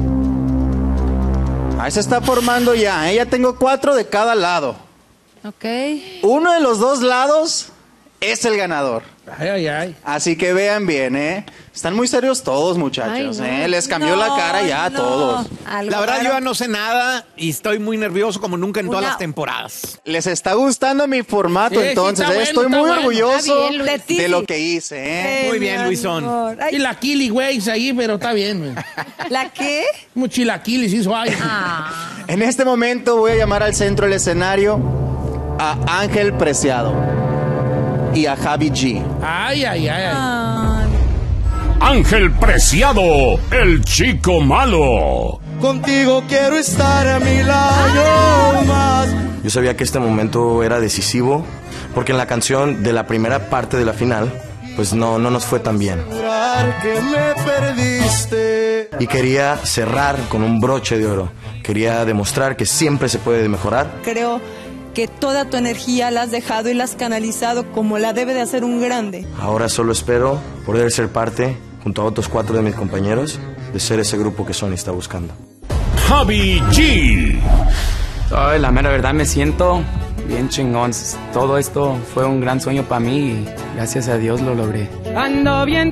Ahí se está formando ya, ¿eh? Ya tengo cuatro de cada lado. Ok. Uno de los dos lados es el ganador. Ay, ay, ay. Así que vean bien, ¿eh? Están muy serios todos, muchachos, Ay, no. ¿eh? Les cambió No, la cara ya a no. todos. Algo La verdad, raro. yo ya no sé nada y estoy muy nervioso como nunca en todas Una- las temporadas. Les está gustando mi formato, Sí, sí, entonces. está ¿eh? bueno, Estoy está muy bueno. orgulloso Está bien, Luis. de, de lo que hice, ¿eh? Muy bien, mi Luisón. amor. Ay, Y la Kili, güey, ahí, pero está bien, güey. ¿la qué? Como chilaquilis hizo ahí. Ah. En este momento voy a llamar al centro del escenario a Ángel Preciado y a Javi G. Ay, ay, ay, ay. Ay. Ángel Preciado, el chico malo. Contigo quiero estar a mi lado más. Yo sabía que este momento era decisivo porque en la canción de la primera parte de la final, pues no, no nos fue tan bien. Jurar que me perdiste. Y quería cerrar con un broche de oro. Quería demostrar que siempre se puede mejorar. Creo que toda tu energía la has dejado y la has canalizado como la debe de hacer un grande. Ahora solo espero poder ser parte, junto a otros cuatro de mis compañeros, de ser ese grupo que Sony está buscando. Javi G. Ay, la mera verdad me siento bien chingón. Todo esto fue un gran sueño para mí y gracias a Dios lo logré. Ando bien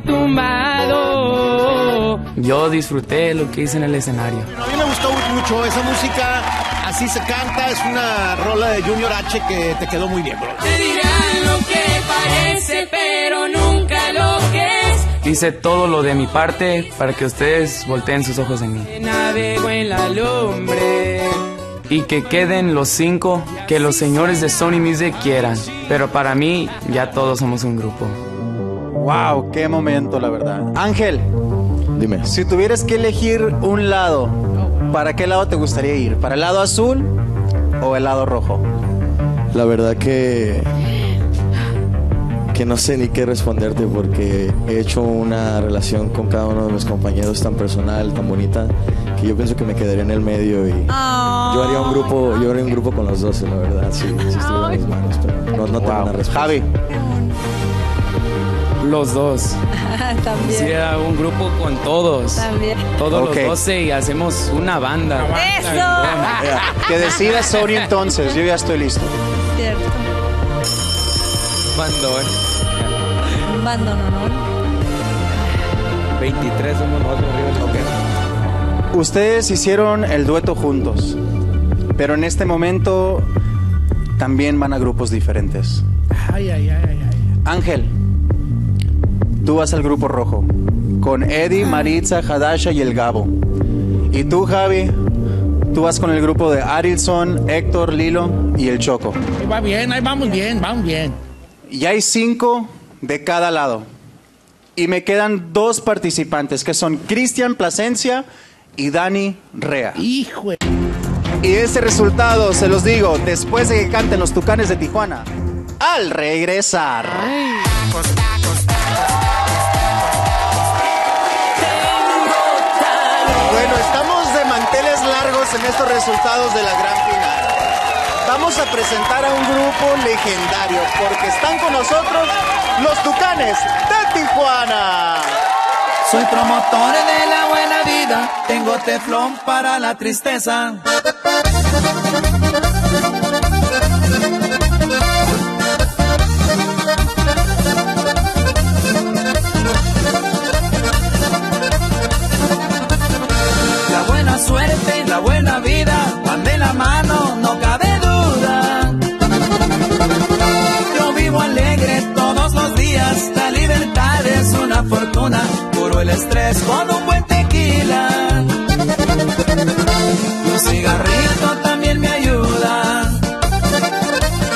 tumbado. Yo disfruté lo que hice en el escenario. A mí me gustó mucho esa música, así se canta, es una rola de Junior H que te quedó muy bien, bro. Te dirán lo que parece, pero nunca lo que es. Hice todo lo de mi parte para que ustedes volteen sus ojos en mí. Navego en la lumbre. Y que queden los cinco que los señores de Sony Music quieran. Pero para mí, ya todos somos un grupo. Wow, qué momento, la verdad. Ángel, Dime. si tuvieras que elegir un lado, ¿para qué lado te gustaría ir? ¿Para el lado azul o el lado rojo? La verdad que que no sé ni qué responderte porque he hecho una relación con cada uno de mis compañeros tan personal, tan bonita, que yo pienso que me quedaría en el medio y Oh. yo haría un grupo, yo haría un grupo con los dos, la verdad, sí, si estuviera en mis manos, pero no, no tengo Wow. una respuesta. Javi, Los dos. También. Hiciera un grupo con todos. También. Todos Ok. los doce y hacemos una banda. ¡Eso! mira, que decida Sony entonces, yo ya estoy listo. Cierto. Bandón. Bando, no, no. veintitrés somos nosotros arriba. Ustedes hicieron el dueto juntos, pero en este momento también van a grupos diferentes. Ay, ay, ay, ay, ay. Ángel, tú vas al grupo rojo, con Eddie, Maritza, Hadasha y el Gabo. Y tú, Javi, tú vas con el grupo de Arilson, Héctor, Lilo y el Choco. Ahí va bien, ahí vamos bien, vamos bien. Y hay cinco de cada lado. Y me quedan dos participantes, que son Cristian Plasencia y Dani Rea. Hijo de... Y ese resultado, se los digo, después de que canten los Tucanes de Tijuana, al regresar. Bueno, estamos de manteles largos en estos resultados de la gran final. Vamos a presentar a un grupo legendario, porque están con nosotros los Tucanes de Tijuana. Soy promotor de la buena vida, tengo teflón para la tristeza. La buena suerte, la buena vida, van de la mano, no cabe duda. Yo vivo alegre todos los días, la libertad es una fortuna, puro el estrés con un buen tequila. Y un cigarrito también me ayuda.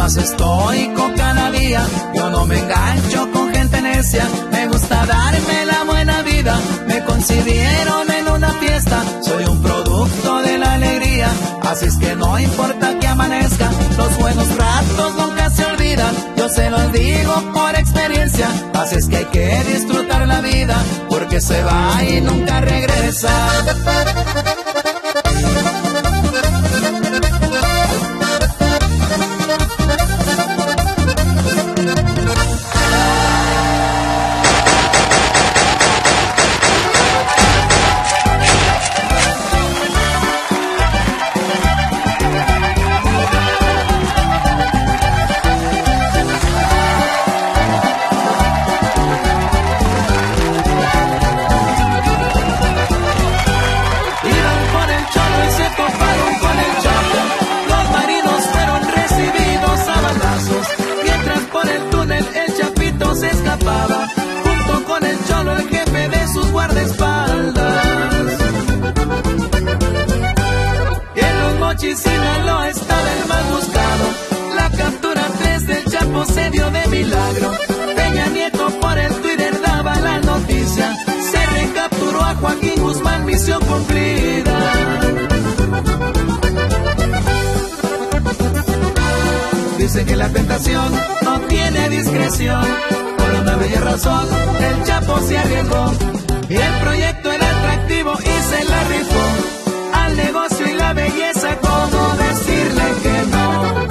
más estoico cada día. Yo no me engancho con gente necia, me gusta darme la buena vida. Me concibieron en una fiesta, soy un producto de la alegría. Así es que no importa que amanezca, los buenos ratos nunca se olvidan. Yo se los digo por experiencia. Así es que hay que disfrutar la vida, porque se va y nunca regresa. Junto con el Cholo, el jefe de sus guardaespaldas. En los Mochis, Sinaloa, estaba el más buscado. La captura tres del Chapo se dio de milagro. Peña Nieto por el Twitter daba la noticia. Se recapturó a Joaquín Guzmán, misión cumplida. Dice que la tentación no tiene discreción. Por una bella razón, el Chapo se arriesgó. Y el proyecto era atractivo y se la rifó. Al negocio y la belleza, ¿cómo decirle que no?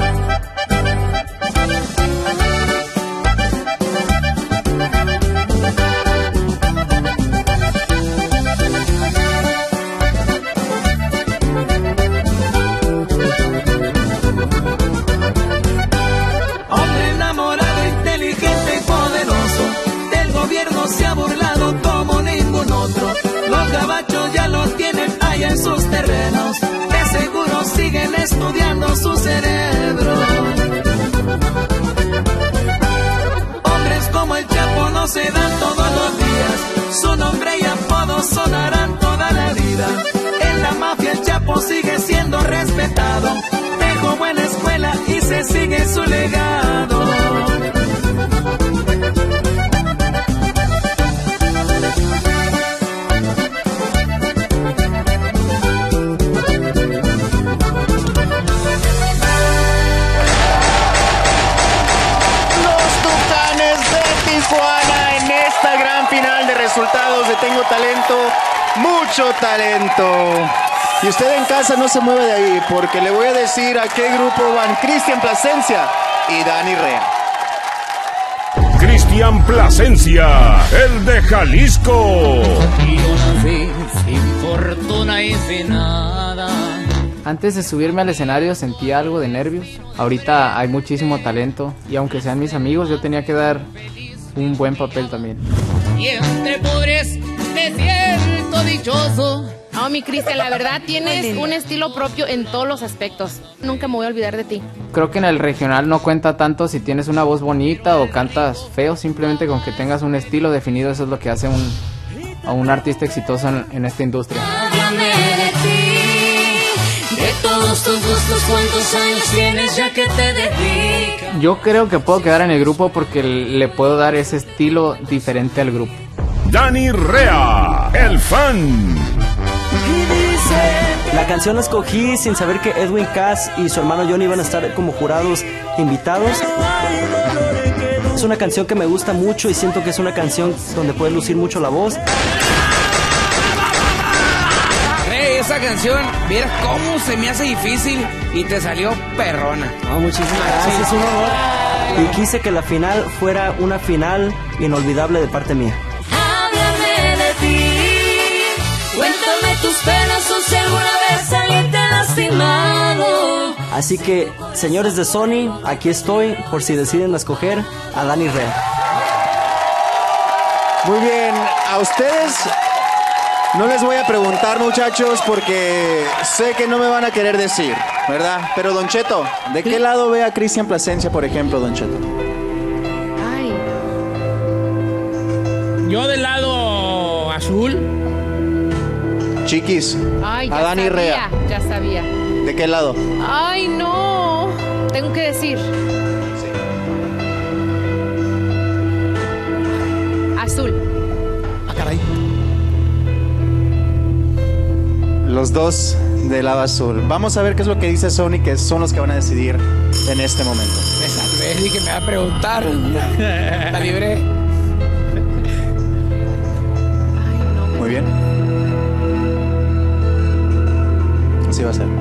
Hombre enamorado, inteligente, se ha burlado como ningún otro. Los gabachos ya lo tienen allá en sus terrenos. De seguro siguen estudiando su cerebro. Hombres como el Chapo no se dan todos los días. Su nombre y apodo sonarán toda la vida. En la mafia el Chapo sigue siendo respetado. Dejó buena escuela y se sigue su legado. Tijuana en esta gran final de resultados de Tengo Talento, mucho talento. Y usted en casa no se mueve de ahí, porque le voy a decir a qué grupo van Cristian Plasencia y Dani Rea. Cristian Plasencia, el de Jalisco. Y yo nací sin fortuna y sin nada. Antes de subirme al escenario sentía algo de nervios. Ahorita hay muchísimo talento y aunque sean mis amigos, yo tenía que dar un buen papel también. Y entre pobres me siento dichoso. No, mi Cristian, la verdad tienes un estilo propio en todos los aspectos. Nunca me voy a olvidar de ti. Creo que en el regional no cuenta tanto si tienes una voz bonita o cantas feo, simplemente con que tengas un estilo definido, eso es lo que hace un, a un artista exitoso en, en esta industria. Háblame de ti, de todos tus gustos, cuántos años tienes ya que te dedicas. Yo creo que puedo quedar en el grupo porque le puedo dar ese estilo diferente al grupo. Dani Rea, el fan. La canción la escogí sin saber que Edwin Cass y su hermano Johnny iban a estar como jurados invitados. Es una canción que me gusta mucho y siento que es una canción donde puedes lucir mucho la voz. Hey, esa canción, vieras cómo se me hace difícil y te salió perrona. Oh, muchísimas gracias, es un honor. Y quise que la final fuera una final inolvidable de parte mía. Háblame de ti, cuéntame tus penas o si alguna vez saliste lastimado. Así que, señores de Sony, aquí estoy por si deciden escoger a Dani Rea. Muy bien, a ustedes no les voy a preguntar, muchachos, porque sé que no me van a querer decir, ¿verdad? Pero Don Cheto, ¿de qué lado ve a Cristian Plasencia, por ejemplo, Don Cheto? Ay. Yo del lado azul. Chiquis, Ay, a ya Dani sabía, Rea. ya sabía. ¿De qué lado? Ay, no. Tengo que decir. Azul. Ah, caray. Los dos del lado azul. Vamos a ver qué es lo que dice Sony, que son los que van a decidir en este momento. Me salvé, dije, me va a preguntar. La libré. Muy bien. Así va a ser.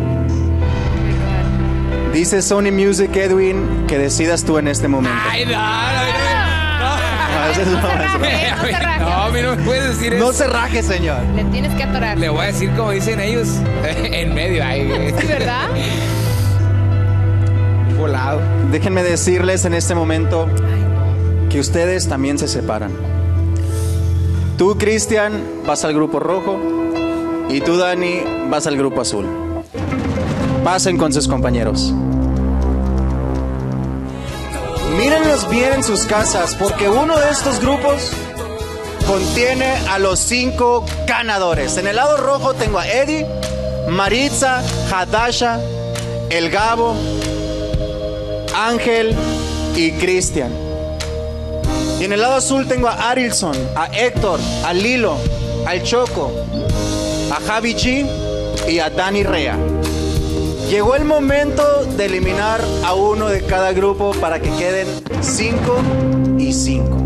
Dice Sony Music, Edwin, que decidas tú en este momento. Ay, no, no, no. No, eso es No broma, se es broma. raje, no se raje. No, a mí no me puedes decir eso. No se raje, señor. Le tienes que atorar. Le voy a decir como dicen ellos, en medio. Ay, Sí, ¿verdad? volado. Déjenme decirles en este momento que ustedes también se separan. Tú, Cristian, vas al grupo rojo y tú, Dani, vas al grupo azul. Pasen con sus compañeros. Mírenlos bien en sus casas, porque uno de estos grupos contiene a los cinco ganadores. En el lado rojo tengo a Eddie, Maritza, Hadasha, El Gabo, Ángel y Cristian. Y en el lado azul tengo a Arilson, a Héctor, a Lilo, al Choco, a Javi G y a Dani Rea. Llegó el momento de eliminar a uno de cada grupo para que queden cinco y cinco.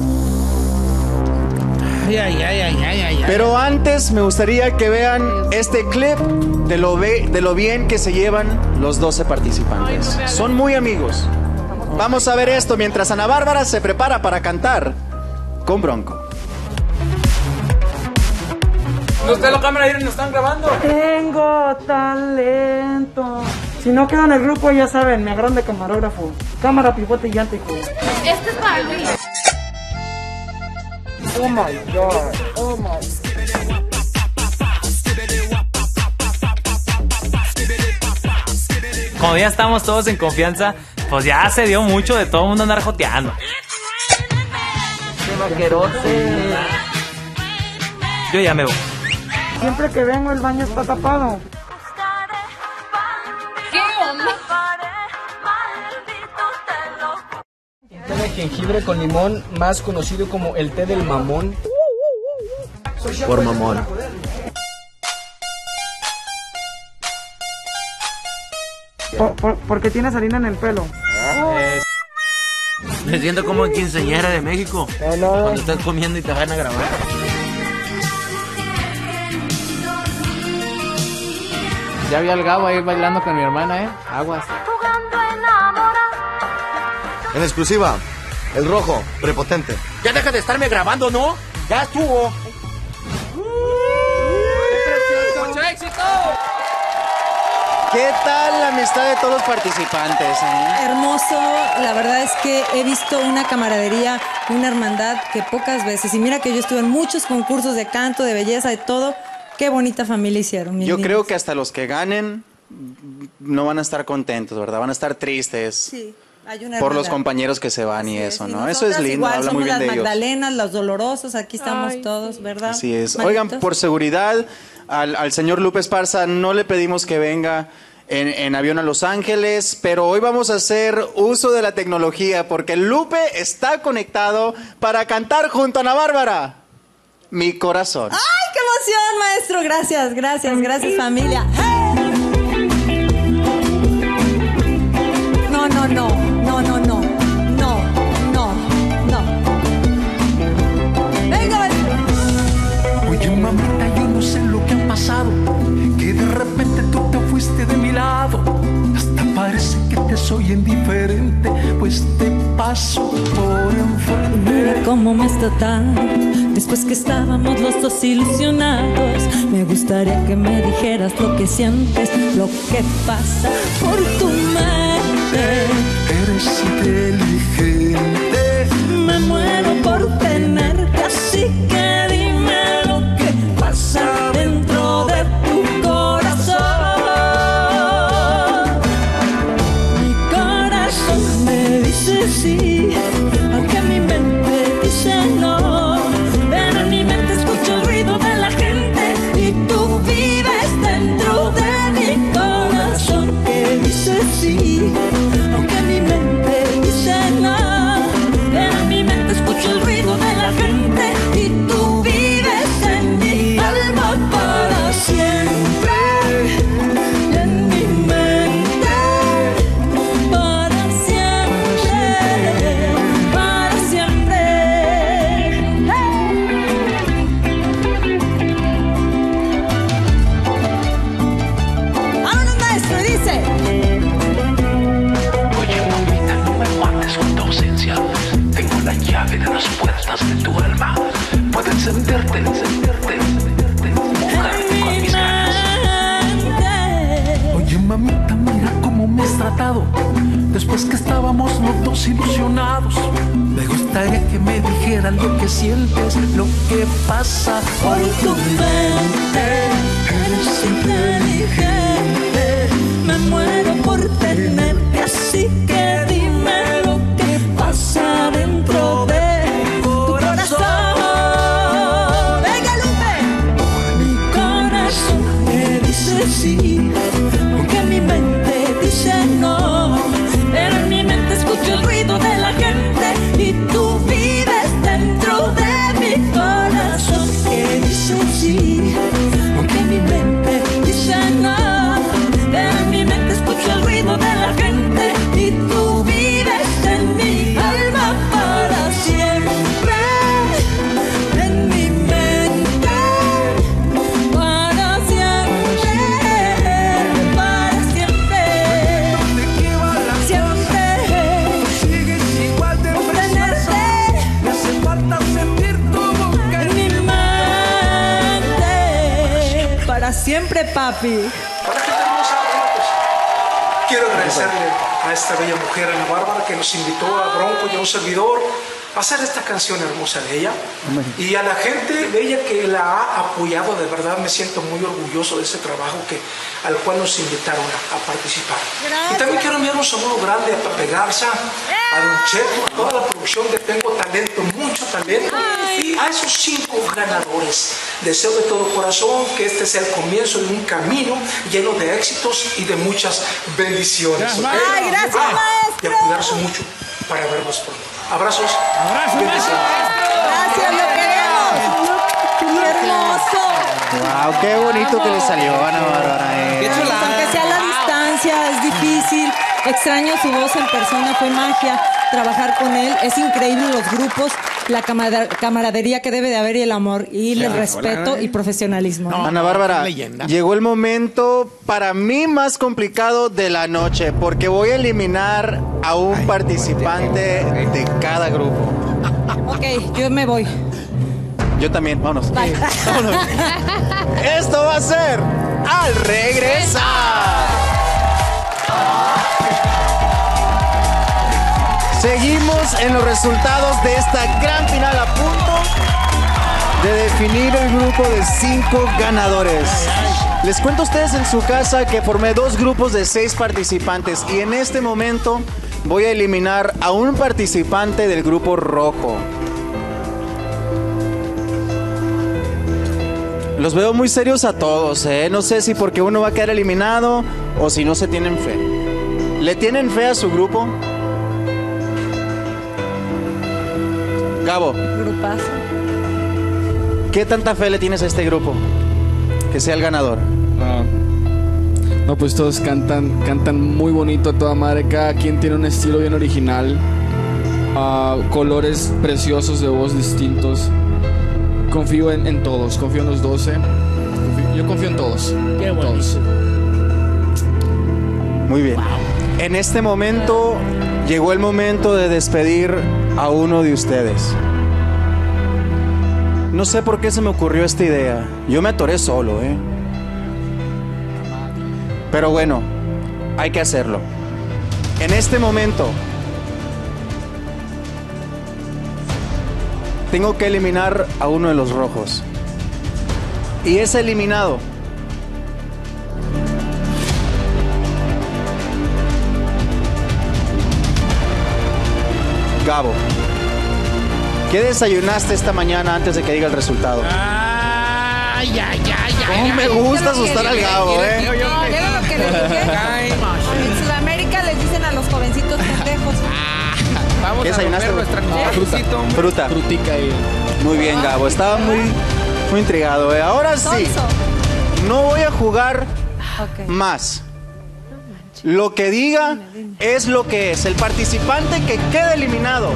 Ay, ay, ay, ay, ay, ay. Pero antes me gustaría que vean este clip de lo, be- de lo bien que se llevan los doce participantes. Son muy amigos. Vamos a ver esto mientras Ana Bárbara se prepara para cantar con Bronco. ¿No está la cámara ahí? ¿Nos están grabando? Tengo talento. Si no quedo en el grupo, ya saben, me agarran de camarógrafo. Cámara, pivote y llanta, hijo. Este es para mí. Oh my God. Oh my. Como ya estamos todos en confianza, pues ya se dio mucho de todo el mundo andar joteando. Qué vaquerote. Yo ya me voy. Siempre que vengo, el baño está tapado. ¿Qué onda? Té de jengibre con limón, más conocido como el té del mamón. Por mamón. Por, por- porque tienes harina en el pelo. Me siento como en quinceañera de México. No, no. Cuando estás comiendo y te van a grabar. Ya vi al Gabo ahí bailando con mi hermana, ¿eh? Aguas. En exclusiva, el rojo, prepotente. Ya deja de estarme grabando, ¿no? Ya estuvo. ¡Mucho éxito! ¿Qué tal la amistad de todos los participantes? eh? Hermoso, la verdad es que he visto una camaradería, una hermandad que pocas veces, y mira que yo estuve en muchos concursos de canto, de belleza, de todo, qué bonita familia hicieron. mis Yo niños. creo que hasta los que ganen no van a estar contentos, ¿verdad? Van a estar tristes Sí, hay una por los hermandad. compañeros que se van y eso, Sí, ¿no? Eso nosotras es lindo, igual, habla somos muy bien las de ellos. Magdalenas, los dolorosos, aquí estamos todos, ¿verdad? Así es. Manitos. Oigan, por seguridad, al, al señor Lupe Esparza no le pedimos que venga en, en avión a Los Ángeles, pero hoy vamos a hacer uso de la tecnología porque Lupe está conectado para cantar junto a Ana Bárbara. Mi corazón. ¡Ay, qué emoción, maestro! Gracias, gracias, gracias, familia. ¡Hey! No, no, no, no, no, no, no, no, no. Venga, venga. Oye, mamita, yo no sé lo que ha pasado, que de repente tú te fuiste de mi lado. Hasta parece que te soy indiferente, pues te paso por enfrente. Mira cómo me está tan. Después que estábamos los dos ilusionados, me gustaría que me dijeras lo que sientes, lo que pasa por tu mente. Eres inteligente. Me muero por tenerte, así que dime lo que pasa dentro de tu corazón. Mi corazón me dice sí, aunque mi mente dice no. Pero en mi mente escucho el ruido de la gente y tú vives dentro de mi corazón que dice sí, tratado después que estábamos los dos ilusionados. Me gustaría que me dijeras lo que sientes, lo que pasa por tu mente. Eres inteligente, me muero por tenerte, así que dime lo que pasa dentro de tu corazón. Venga, Lupe. Mi corazón me dice sí, aunque mi mente dice no. Pero en mi mente escucho el ruido de la gente y tú vives dentro de mi corazón que dice sí, aunque mi mente dice no. Pero en mi mente escucho el ruido de la gente y tú vives en mi alma para siempre. En mi mente para siempre, para siempre. Siempre sigues igual de preciosa. Me hace falta sentir tu boca en mi mente para siempre, papi. Quiero agradecerle a esta bella mujer, Ana Bárbara, que nos invitó a Bronco y a un servidor a hacer esta canción hermosa de ella. Y a la gente bella que la ha apoyado, de verdad me siento muy orgulloso de ese trabajo que, al cual nos invitaron a, a participar. Gracias. Y también quiero enviar un saludo grande a Pepe Garza, a Don Cheto, a toda la producción de Tengo Talento, mucho talento. Y a esos cinco ganadores. Deseo de todo corazón que este sea el comienzo de un camino lleno de éxitos y de muchas bendiciones. ¿Okay? Ay, gracias, Ah, maestro. Y a cuidarse mucho para vernos pronto. Abrazos. Abrazos, bendiciones. Gracias, lo queremos. ¡Qué hermoso! Wow, qué bonito que le salió, Ana Bárbara. eh. Aunque sea a la distancia, es difícil. Extraño su voz en persona, fue magia trabajar con él. Es increíble los grupos, la camada- camaradería que debe de haber y el amor y el respeto y profesionalismo. Ana Bárbara, llegó el momento para mí más complicado de la noche, porque voy a eliminar a un participante de cada grupo. Ok, yo me voy. Yo también, vámonos. Bye. Vámonos. Esto va a ser al regresar. Seguimos en los resultados de esta gran final, a punto de definir el grupo de cinco ganadores. Les cuento a ustedes en su casa que formé dos grupos de seis participantes y en este momento voy a eliminar a un participante del grupo rojo. Los veo muy serios a todos, ¿eh? No sé si porque uno va a quedar eliminado o si no se tienen fe. ¿Le tienen fe a su grupo? Gabo, Grupazo. ¿qué tanta fe le tienes a este grupo? Que sea el ganador. No, no, pues todos cantan, cantan muy bonito a toda madre. Cada quien tiene un estilo bien original. Ah, colores preciosos de voz distintos. Confío en, en todos, confío en los doce. Confío- yo confío en todos. Qué bonito. Todos. Muy bien. En este momento llegó el momento de despedir a uno de ustedes. No sé por qué se me ocurrió esta idea. Yo me atoré solo, ¿eh? Pero bueno, hay que hacerlo. En este momento tengo que eliminar a uno de los rojos. Y es eliminado. Gabo, ¿qué desayunaste esta mañana antes de que diga el resultado? Ay, ay, ay, ay. ¿Cómo ay, me ay. gusta asustar al Gabo, eh? No, ¿vieron lo que les dije? Ay, En Sudamérica les dicen a los jovencitos pendejos. Vamos ¿Qué a desayunaste? romper nuestra Fruta. cosita, hombre. Fruta. Frutica y... Muy bien, Gabo. Estaba muy, muy intrigado, eh. Ahora sí, Sonso. no voy a jugar Ok. más. Lo que diga es lo que es. El participante que queda eliminado.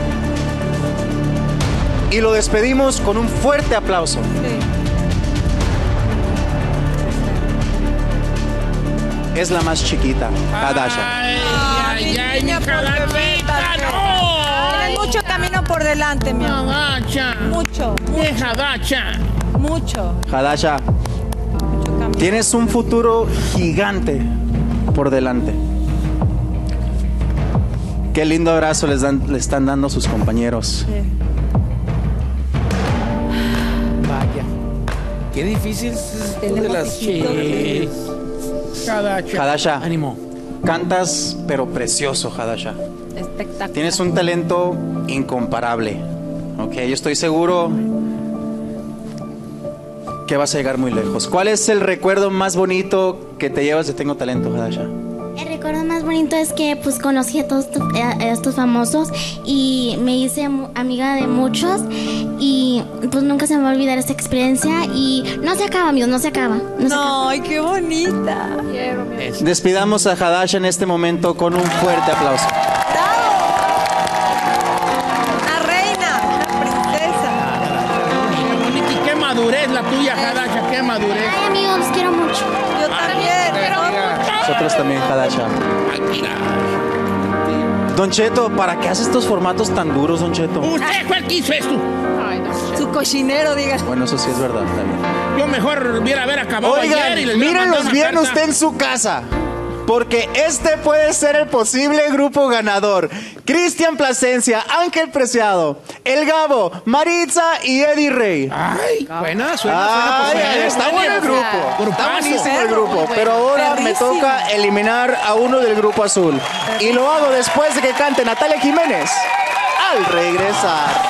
Y lo despedimos con un fuerte aplauso. Es la más chiquita, Hadasha. Ay, ay, ay, mi Hadashita, Tienes no. mucho camino por delante, mi amor. Hadacha. Mucho, Mi Hadacha. mucho. Hadasha, tienes un futuro gigante por delante. Qué lindo abrazo les, dan, le están dando sus compañeros. Sí. Vaya. Qué difícil es esto de las... Sí. Hadasha. Hadasha. Ánimo. Cantas, pero precioso, Hadasha. Espectacular. Tienes un talento incomparable. Ok, yo estoy seguro que vas a llegar muy lejos. ¿Cuál es el recuerdo más bonito que te llevas de Tengo Talento, Hadasha? El recuerdo más bonito es que pues conocí a todos estos, a estos famosos y me hice amiga de muchos y pues nunca se me va a olvidar esta experiencia y no se acaba, amigos, no se acaba. No, se acaba. Ay, qué bonita. Despidamos a Hadasha en este momento con un fuerte aplauso. Una reina, una princesa. Qué bonita y qué madurez la tuya, Hadasha, qué madurez. Ay, amigos, los quiero mucho. Yo también, pero Nosotros también, Hadasha. Don Cheto, ¿para qué haces estos formatos tan duros, Don Cheto? ¿Usted fue el que hizo esto? Ay, no. Su cochinero, diga. Bueno, eso sí es verdad también. Yo mejor hubiera haber acabado Oigan, ayer y les hubiera mandado mírenlos una bien carta. usted en su casa. Porque este puede ser el posible grupo ganador. Cristian Plasencia, Ángel Preciado, El Gabo, Maritza y Eddie Rey. Ay, buena, suena, Ay, suena, pues, está buena, bueno el grupo. grupazo. Está buenísimo el Perro, grupo. muy Pero bueno. ahora me Perrísimo. toca eliminar a uno del grupo azul. Y lo hago después de que cante Natalia Jiménez. Al regresar.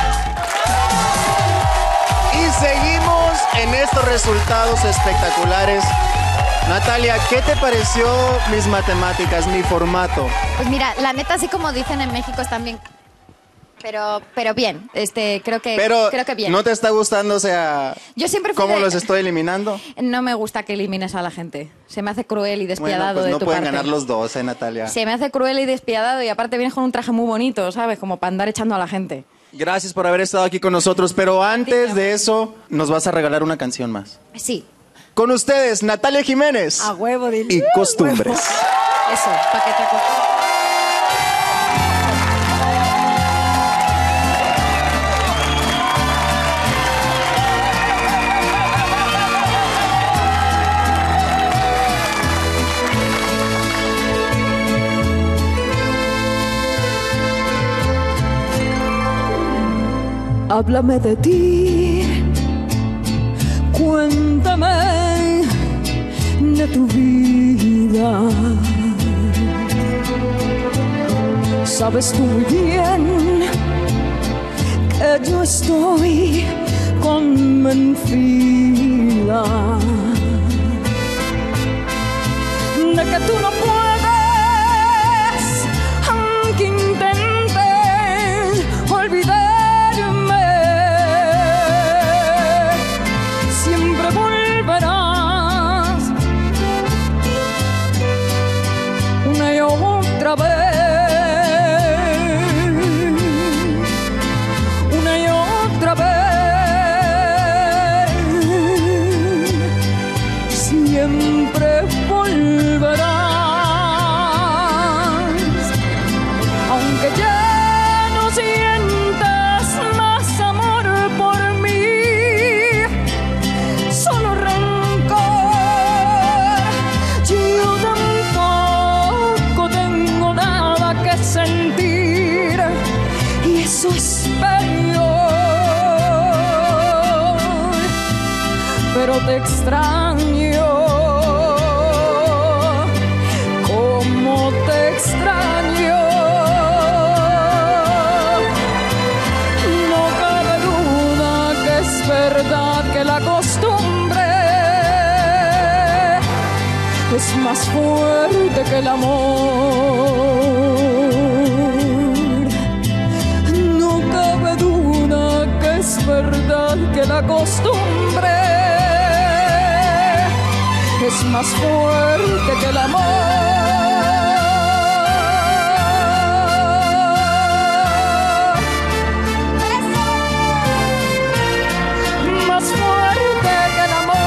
Y seguimos en estos resultados espectaculares. Natalia, ¿qué te pareció mis matemáticas, mi formato? Pues mira, la neta, así como dicen en México, están bien. Pero, pero bien, este, creo que, Pero creo que bien. ¿no te está gustando, o sea, Yo siempre fui cómo de- los estoy eliminando? No me gusta que elimines a la gente. Se me hace cruel y Bueno, despiadado pues de no tu pueden parte. ganar los dos, eh, Natalia. Se me hace cruel y despiadado y aparte vienes con un traje muy bonito, ¿sabes? Como para andar echando a la gente. Gracias por haber estado aquí con nosotros, pero antes de eso, nos vas a regalar una canción más. Sí. Con ustedes, Natalia Jiménez. A huevo, dile. Y Costumbres. Eso, para que te acostes. Háblame de ti, cuéntame de tu vida. Sabes tú muy bien que yo estoy convencida de que tú no puedes, aunque intentes olvidarme. Siempre volverás una y otra vez, una y otra vez, siempre volverás, aunque ya no sientas más amor por mí, solo rencor. Yo tampoco tengo nada que sentir y eso es peor, pero te extraño, como te extraño. No cabe duda que es verdad que la costumbre es más fuerte que el amor. No cabe duda que es verdad que la costumbre es más fuerte que el amor. Más fuerte que el amor.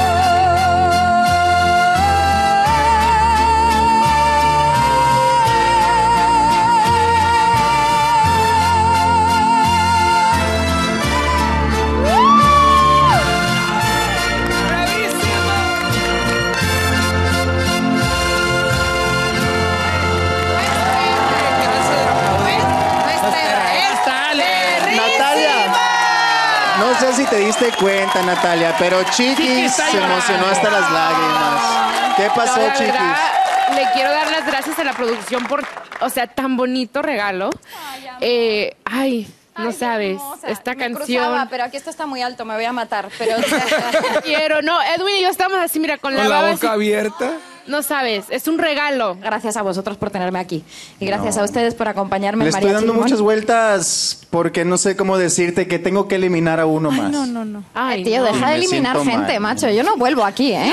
sé si te diste cuenta, Natalia, pero Chiquis Chiquis está se emocionó hasta las lágrimas. ¿Qué pasó, No, la Chiquis? verdad, le quiero dar las gracias a la producción por, o sea, tan bonito regalo. Eh, ay, no sabes, esta Me canción. cruzaba, pero aquí esto está muy alto, me voy a matar. Pero quiero, no, Edwin y yo estamos así, mira, con la, Con la baba boca así. abierta. No sabes, es un regalo. Gracias a vosotros por tenerme aquí. Y gracias a ustedes por acompañarme. Le en estoy Mariachi dando Limón. muchas vueltas porque no sé cómo decirte que tengo que eliminar a uno más. no, no, no. Ay, tío, deja Me de eliminar siento gente, mal. macho. Yo no vuelvo aquí, ¿eh?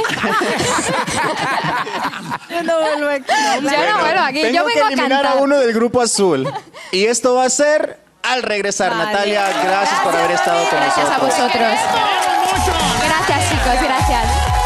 Yo no vuelvo aquí. Yo no vuelvo aquí. Tengo Yo que vengo a eliminar cantar. a uno del grupo azul. Y esto va a ser al regresar. Vale. Natalia, gracias, por haber estado con Gracias a nosotros. vosotros. Gracias, chicos, gracias.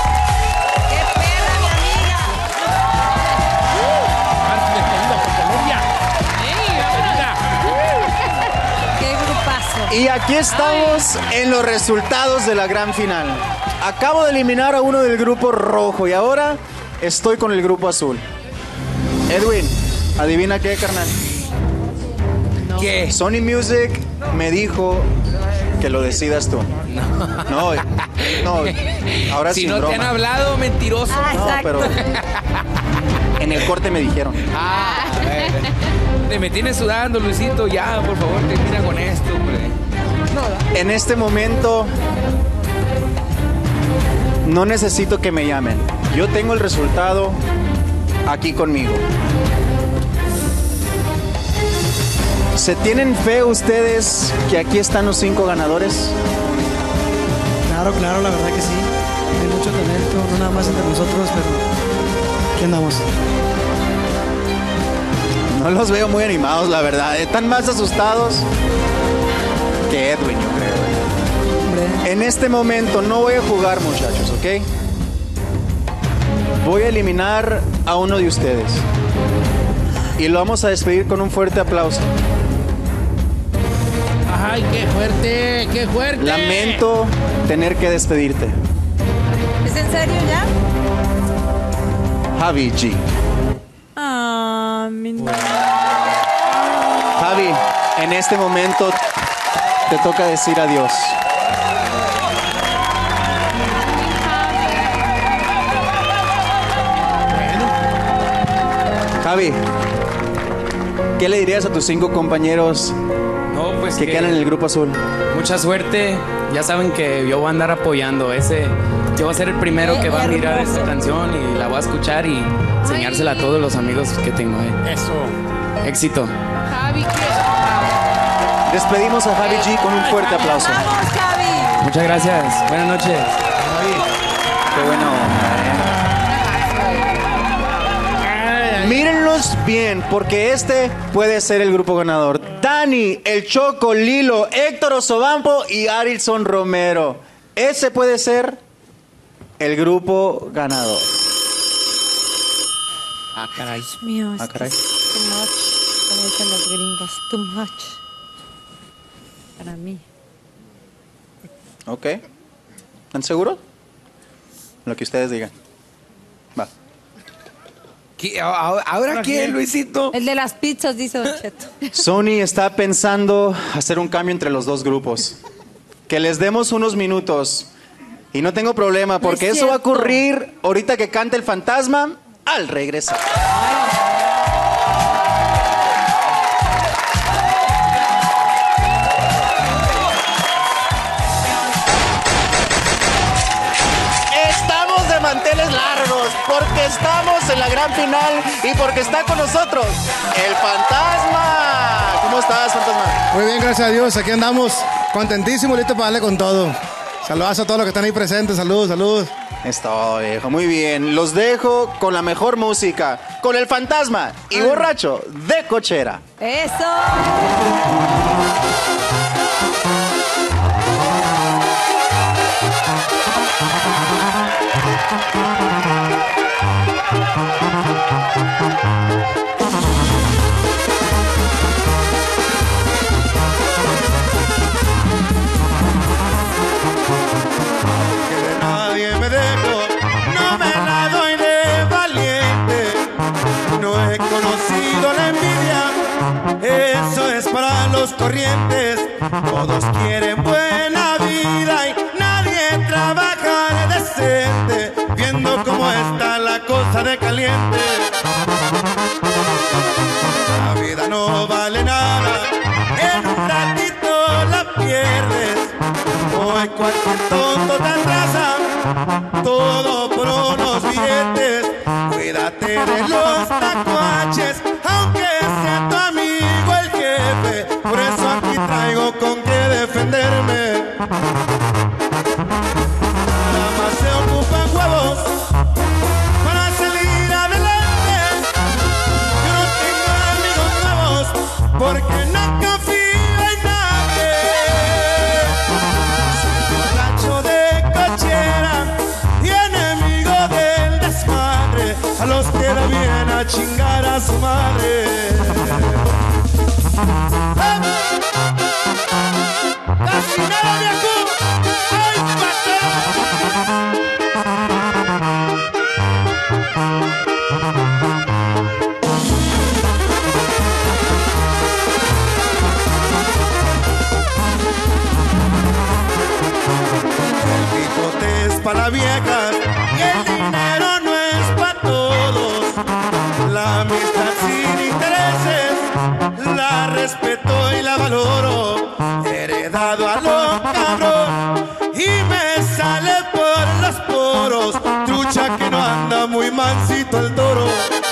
Qué grupazo. Y aquí estamos en los resultados de la gran final. Acabo de eliminar a uno del grupo rojo y ahora estoy con el grupo azul. Edwin, adivina qué, carnal. ¿Qué? Sony Music me dijo que lo decidas tú. No, no, ahora Si sin no te broma. han hablado, mentiroso. No, pero en el corte me dijeron. Ah, a ver. Te me tienes sudando, Luisito. Ya, por favor, termina con esto, hombre. En este momento no necesito que me llamen. Yo tengo el resultado aquí conmigo. ¿Se tienen fe ustedes que aquí están los cinco ganadores? Claro, claro, la verdad que sí. Hay mucho talento, no nada más entre nosotros, pero aquí andamos. No los veo muy animados, la verdad. Están más asustados que Edwin, yo creo. En este momento no voy a jugar, muchachos, ¿ok? Voy a eliminar a uno de ustedes. Y lo vamos a despedir con un fuerte aplauso. Ay, qué fuerte, qué fuerte. Lamento tener que despedirte. ¿Es en serio ya? Javi G. Ah, mi no. Javi, en este momento te toca decir adiós. Javi, ¿qué le dirías a tus cinco compañeros No, pues que quedan en el grupo azul? Mucha suerte. Ya saben que yo voy a andar apoyando. Ese, yo voy a ser el primero que va a mirar esta canción y la voy a escuchar y enseñársela a todos los amigos que tengo. Eh. Eso. Éxito. Javi, ¿qué? Despedimos a Javi G con un fuerte aplauso. ¡Vamos, Javi! Muchas gracias. Buenas noches. Qué buena onda, ¿eh? Mírenlos bien, porque este puede ser el grupo ganador. Dani, El Choco, Lilo, Héctor Osobampo y Arilson Romero. Ese puede ser el grupo ganador. Ah, caray. Dios mío, Ah, es que caray. es too much, como dicen los gringos, too much. Para mí. Ok. ¿Están seguros? Lo que ustedes digan. Va. ¿Qué? ¿Ahora, ahora quién, Luisito? El de las pizzas, dice Don Cheto. Sony está pensando hacer un cambio entre los dos grupos. Que les demos unos minutos. Y no tengo problema, porque es eso va a cierto. ocurrir ahorita que cante el fantasma al regresar. Estamos de manteles largos, porque estamos en la gran final y porque está con nosotros el fantasma. ¿Cómo estás, fantasma? Muy bien, gracias a Dios. Aquí andamos contentísimos, listos para darle con todo. Saludos a todos los que están ahí presentes. Saludos, saludos. Es todo, viejo. Muy bien. Los dejo con la mejor música, con el fantasma y borracho de cochera. ¡Eso! Nadie me dejó, no me la doy de valiente. No he conocido la envidia, eso es para los corrientes. Todos quieren buena vida. vida y nadie trabaja decente, viendo cómo está la cosa de caliente. La vida no vale nada, en un ratito la pierdes. Hoy cualquier tonto te atrasa, todo por unos billetes. Cuídate de los tacuaches, aunque sea tu amigo el jefe. Por eso aquí traigo con qué defenderme. Nada más se ocupan huevos para salir adelante. Yo no tengo amigos nuevos porque no confío en nadie. Borracho de cochera y enemigo del desmadre, a los que da bien a chingar a su madre. ¡Casi nada, viejo! ¡Ay, El bigote es para viejas y el dinero no es para todos. La amistad sin intereses la respeto y la valoro. Heredado a lo cabrón y me sale por los poros. Trucha que no anda muy mansito el toro.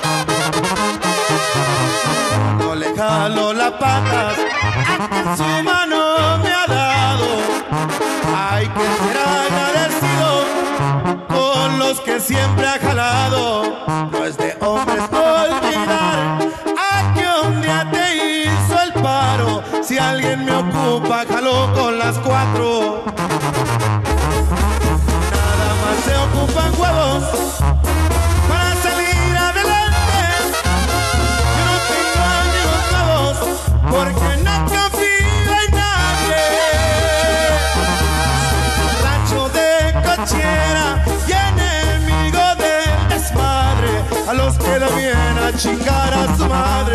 No le jalo las patas a quien su mano me ha dado. Hay que ser agradecido con los que siempre ha jalado. No es de hombres olvidar a que un día te hizo el paro. Si alguien me ocupa, jaló con las cuatro. Nada más se ocupan huevos para salir adelante. Yo no tengo amigos nuevos porque no confío en nadie. Borracho de cochera y enemigo del desmadre, a los que da bien a chingar a su madre.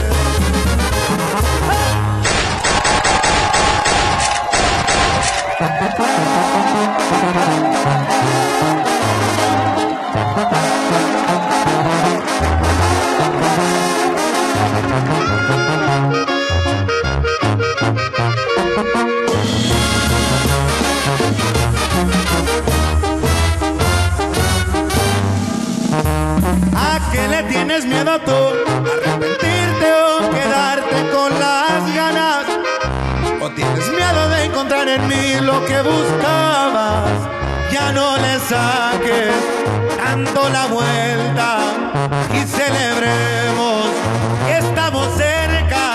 ¿A qué le tienes miedo tú? ¿Arrepentirte o quedarte con las ganas? ¿O tienes miedo de encontrar en mí lo que buscabas? Ya no le saques tanto la vuelta y celebremos que estamos cerca,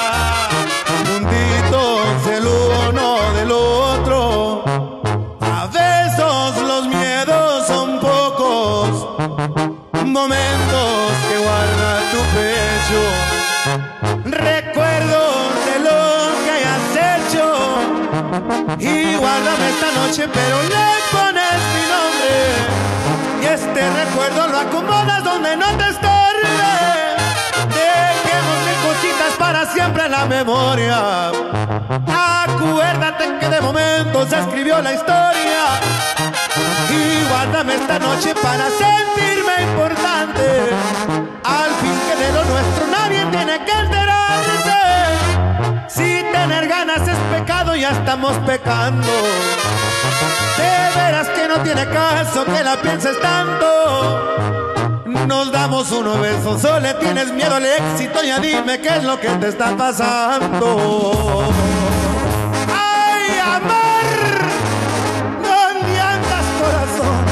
juntitos el uno del otro. A veces los miedos son pocos momentos que guarda tu pecho, recuerdos de lo que hayas hecho. Y guárdame esta noche, pero le pones mi nombre, y este recuerdo lo acomodas donde no te estorbe. Dejemos de cositas para siempre en la memoria. Acuérdate que de momento se escribió la historia. Y guárdame esta noche para sentirme importante. Al fin que de lo nuestro nadie tiene que enterarse. Si tener ganas es pecado, ya estamos pecando. De veras que no tiene caso que la pienses tanto. Nos damos unos besos, o le tienes miedo al éxito. Ya dime qué es lo que te está pasando. ¡Ay, amor! ¿Dónde andas, corazón?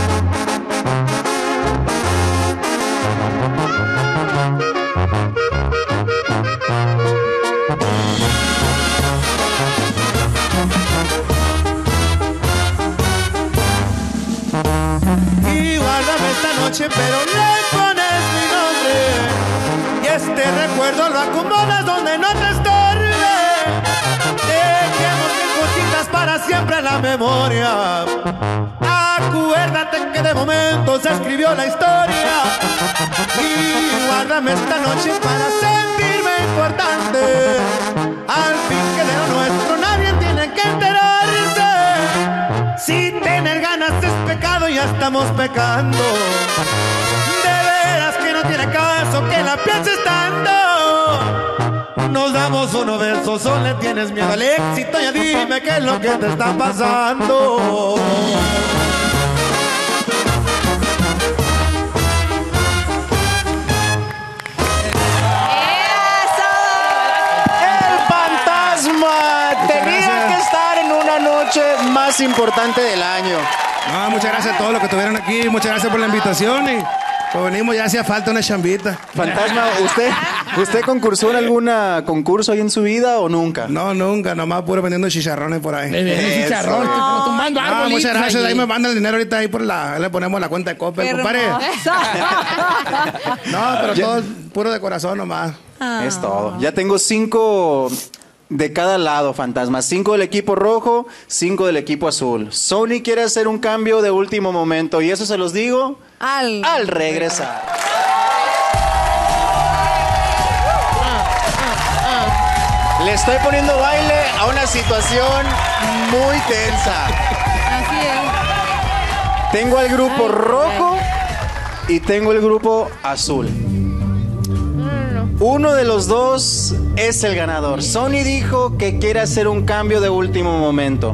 Y guárdame esta noche, pero le pones mi nombre, y este recuerdo lo acomodas donde no te estorbe. Dejemos de cositas para siempre en la memoria. Acuérdate que de momento se escribió la historia. Y guárdame esta noche para sentirme importante. Al fin que de lo nuestro nadie tiene que enterarse. ya estamos pecando. De veras que no tiene caso que la pienses tanto. Nos damos unos besos o le tienes miedo al éxito. Ya dime qué es lo que te está pasando. Tenía que estar en una noche más importante del año. No, muchas gracias a todos los que estuvieron aquí. Muchas gracias por la invitación. Y pues venimos, ya hacía falta una chambita. Fantasma, ¿usted, ¿usted concursó en algún concurso ahí en su vida o nunca? No, nunca. Nomás puro vendiendo chicharrones por ahí. Vendiendo chicharrones, no. Tumbando Ah, árboles. muchas gracias. Allí. Ahí me mandan el dinero ahorita ahí por la... Ahí le ponemos la cuenta de Coppel, compadre. No, pero Ya- todo puro de corazón nomás. Es todo. Ya tengo cinco de cada lado, Fantasma. Cinco del equipo rojo, cinco del equipo azul. Sony quiere hacer un cambio de último momento y eso se los digo al, al regresar. Le estoy poniendo baile a una situación muy tensa. Así es. Tengo al grupo rojo y tengo el grupo azul. Uno de los dos es el ganador. Sony dijo que quiere hacer un cambio de último momento.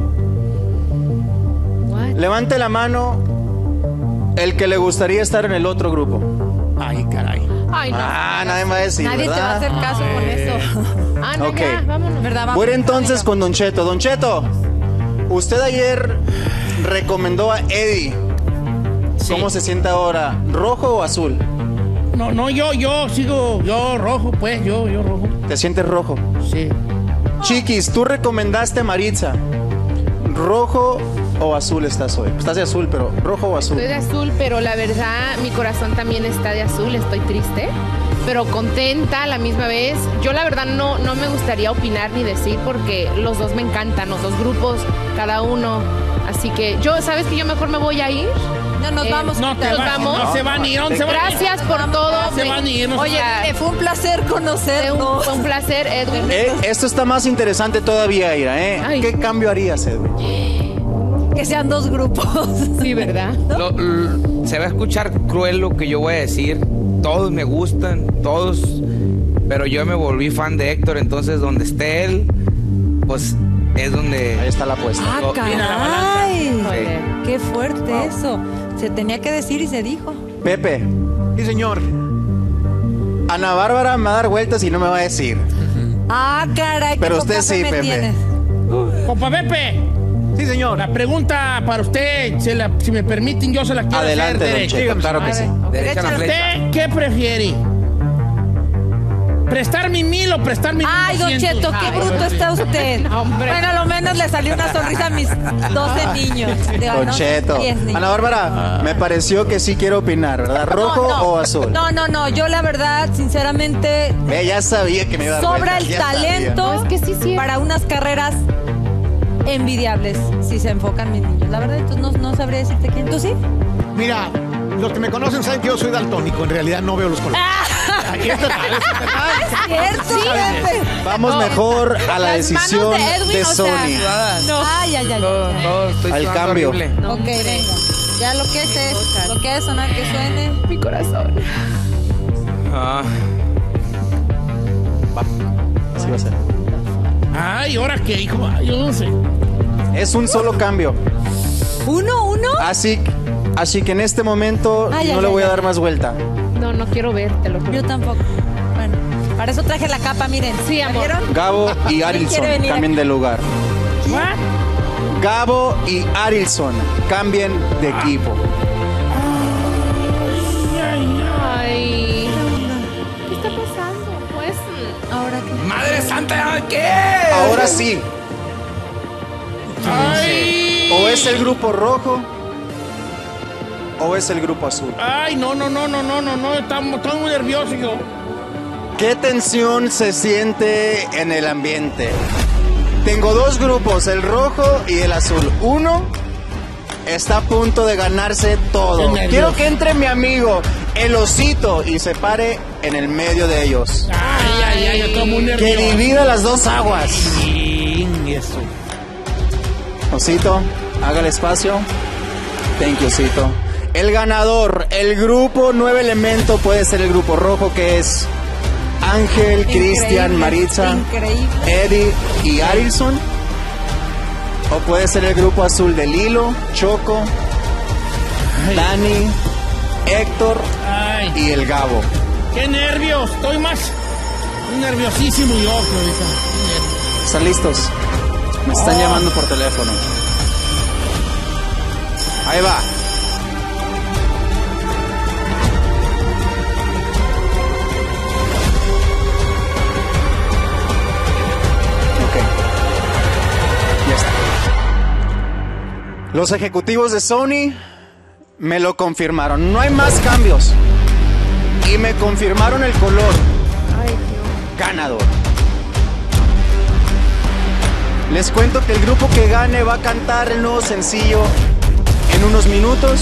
Levante la mano el que le gustaría estar en el otro grupo. Ay, caray. Ay, no. Ah, nadie me va a decir, Nadie te va a ¿verdad? hacer caso con eso. Ah, no, Ok. ya, vámonos. ¿Verdad? Vamos. Voy a ir entonces con Don Cheto. Don Cheto, usted ayer recomendó a Eddie. ¿Cómo se siente ahora? ¿Rojo o azul? No, no, yo, yo sigo, yo rojo, pues, yo, yo rojo. ¿Te sientes rojo? Sí. Chiquis, tú recomendaste a Maritza. ¿Rojo o azul estás hoy? Estás de azul, pero ¿rojo o azul? Estoy de azul, pero la verdad, mi corazón también está de azul. Estoy triste, pero contenta a la misma vez. Yo, la verdad, no, no me gustaría opinar ni decir porque los dos me encantan, los dos grupos, cada uno. Así que yo, ¿sabes que yo mejor me voy a ir? No, nos Eh, vamos. No te Nos vas, vamos. no se van a ir, ¿dónde se van a ir? Gracias por todo. Se van a ir, no se Oye, van a ir. eh, fue un placer Fue conocernos. un, fue un placer, Edwin. Eh, esto está más interesante todavía, Ira, ¿eh? Ay. ¿Qué cambio harías, Edwin? Que sean dos grupos. Sí, ¿verdad? Lo- l- se va a escuchar cruel lo que yo voy a decir. Todos me gustan, todos. Pero yo me volví fan de Héctor, entonces donde esté él, pues es donde... Ahí está la apuesta. Ah, Oh, caray. Sí. Qué fuerte eso. Se tenía que decir y se dijo. Pepe, Sí, señor. Ana Bárbara me va a dar vueltas y no me va a decir. Ah, caray. Pero qué usted poca sí, fe me Pepe. tienes. Compa Pepe, Sí, señor. la pregunta para usted, se la- si me permiten, yo se la quiero Adelante, hacer Don derecha. Cheto, claro que sí. Derecha a la flecha. ¿Usted qué prefiere? ¿Prestar mi mil o prestar mi Ay, Don Cheto, qué bruto está usted. Hombre. Bueno, a lo menos le salió una sonrisa a mis doce niños. Digo, Don no, Cheto. diez niños. Ana Bárbara, me pareció que sí quiero opinar, ¿verdad? ¿Rojo No, no. o azul? No, no, no. Yo la verdad, sinceramente, Eh, ya sabía que me iba a dar sobra vueltas, el ya sabía. talento No, es que sí, sí. para unas carreras envidiables si se enfocan mis niños. La verdad, entonces no, no sabría decirte quién. ¿Tú sí? Mira, los que me conocen saben que yo soy daltónico. En realidad no veo los colores. Aquí está, Es cierto, Pepe. Vamos No. mejor a la Las manos decisión de Edwin, de o sea, Sony. No. Ay, ay, ay. Todo, ay. todo, estoy Al sudando cambio. horrible. Ok, venga. Ya lo que es es, lo que es sonar que suene. Mi corazón. Ah, Así va a ser. Ay, ¿ahora qué, hijo? Ay, yo no sé. Es un solo cambio. ¿Uno, uno? Así, así que en este momento Ay, no ay, le ay, voy a ay. dar más vuelta. No, no quiero vértelo. Yo tampoco. Bueno, para eso traje la capa, miren. Sí, amor. ¿Vieron? Gabo y ¿Quién Arilson quiere venir cambien aquí? de lugar. ¿What? Gabo y Arilson cambien de equipo. Ay. ¿Qué está pasando? Pues. Ahora que. ¡Madre santa! ¿Qué? Ahora sí. Ay. O es el grupo rojo o es el grupo azul. Ay, no, no, no, no, no, no, no, estamos, estoy muy nervioso yo. ¿Qué tensión se siente en el ambiente? Tengo dos grupos, el rojo y el azul. Uno está a punto de ganarse todo. Qué nervios. Quiero que entre mi amigo, el osito, y se pare en el medio de ellos. Ay, ay, ay, yo estoy muy nervioso. Que divida las dos aguas. Sí, eso. Osito, haga el espacio. Thank you, Cito. El ganador, el grupo Nuevo Elemento, puede ser el grupo rojo, que es Ángel, Cristian, Maritza, increíble. Eddie y Arilson. O puede ser el grupo azul de Lilo, Choco, Ay. Dani, Héctor Ay. y el Gabo. ¡Qué nervios! Estoy más nerviosísimo yo ahorita. ¿Están listos? Me están Oh. llamando por teléfono. Ahí va. Ok. Ya está. Los ejecutivos de Sony me lo confirmaron. No hay más cambios. Y me confirmaron el color. Ganador. Les cuento que el grupo que gane va a cantar el nuevo sencillo en unos minutos,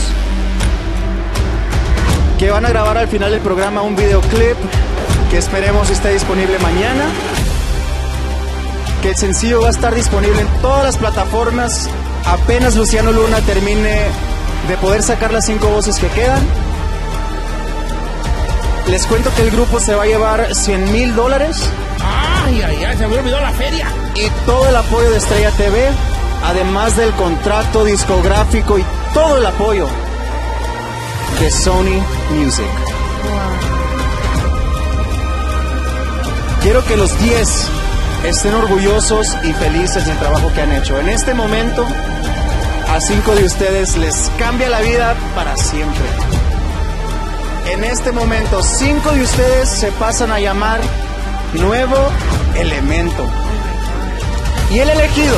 que van a grabar al final del programa un videoclip que esperemos esté disponible mañana, que el sencillo va a estar disponible en todas las plataformas apenas Luciano Luna termine de poder sacar las cinco voces que quedan. Les cuento que el grupo se va a llevar cien mil dólares. ¡Ay, ay, ay! Se me olvidó la feria. Y todo el apoyo de Estrella T V, además del contrato discográfico y todo el apoyo de Sony Music. Quiero que los diez estén orgullosos y felices del trabajo que han hecho. En este momento, a cinco de ustedes les cambia la vida para siempre. En este momento, cinco de ustedes se pasan a llamar Nuevo Elemento. Y el elegido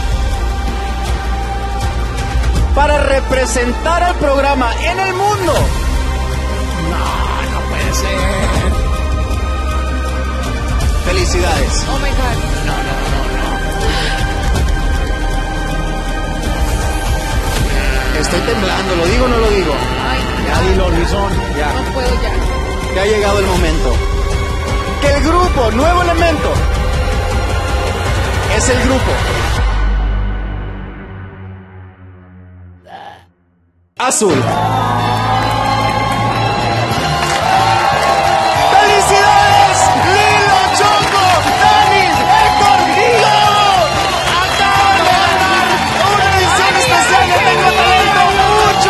para representar al programa en el mundo. No, no puede ser. Felicidades. Oh my God. No, no, no, no. Estoy temblando, ¿lo digo o no lo digo? Ay, Ya dilo, Luisón. Ya. no puedo ya. Ya ha llegado el momento. Que el grupo Nuevo Elemento es el grupo azul. ¡Felicidades! Lilo, Choco, Dani, Héctor y Gabo acaban de ganar una edición especial de Tengo Talento, mucho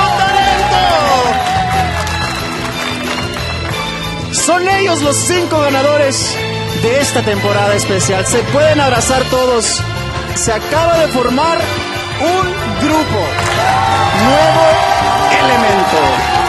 talento. Son ellos los cinco ganadores de esta temporada especial. Se pueden abrazar todos. Se acaba de formar un grupo Nuevo Elemento.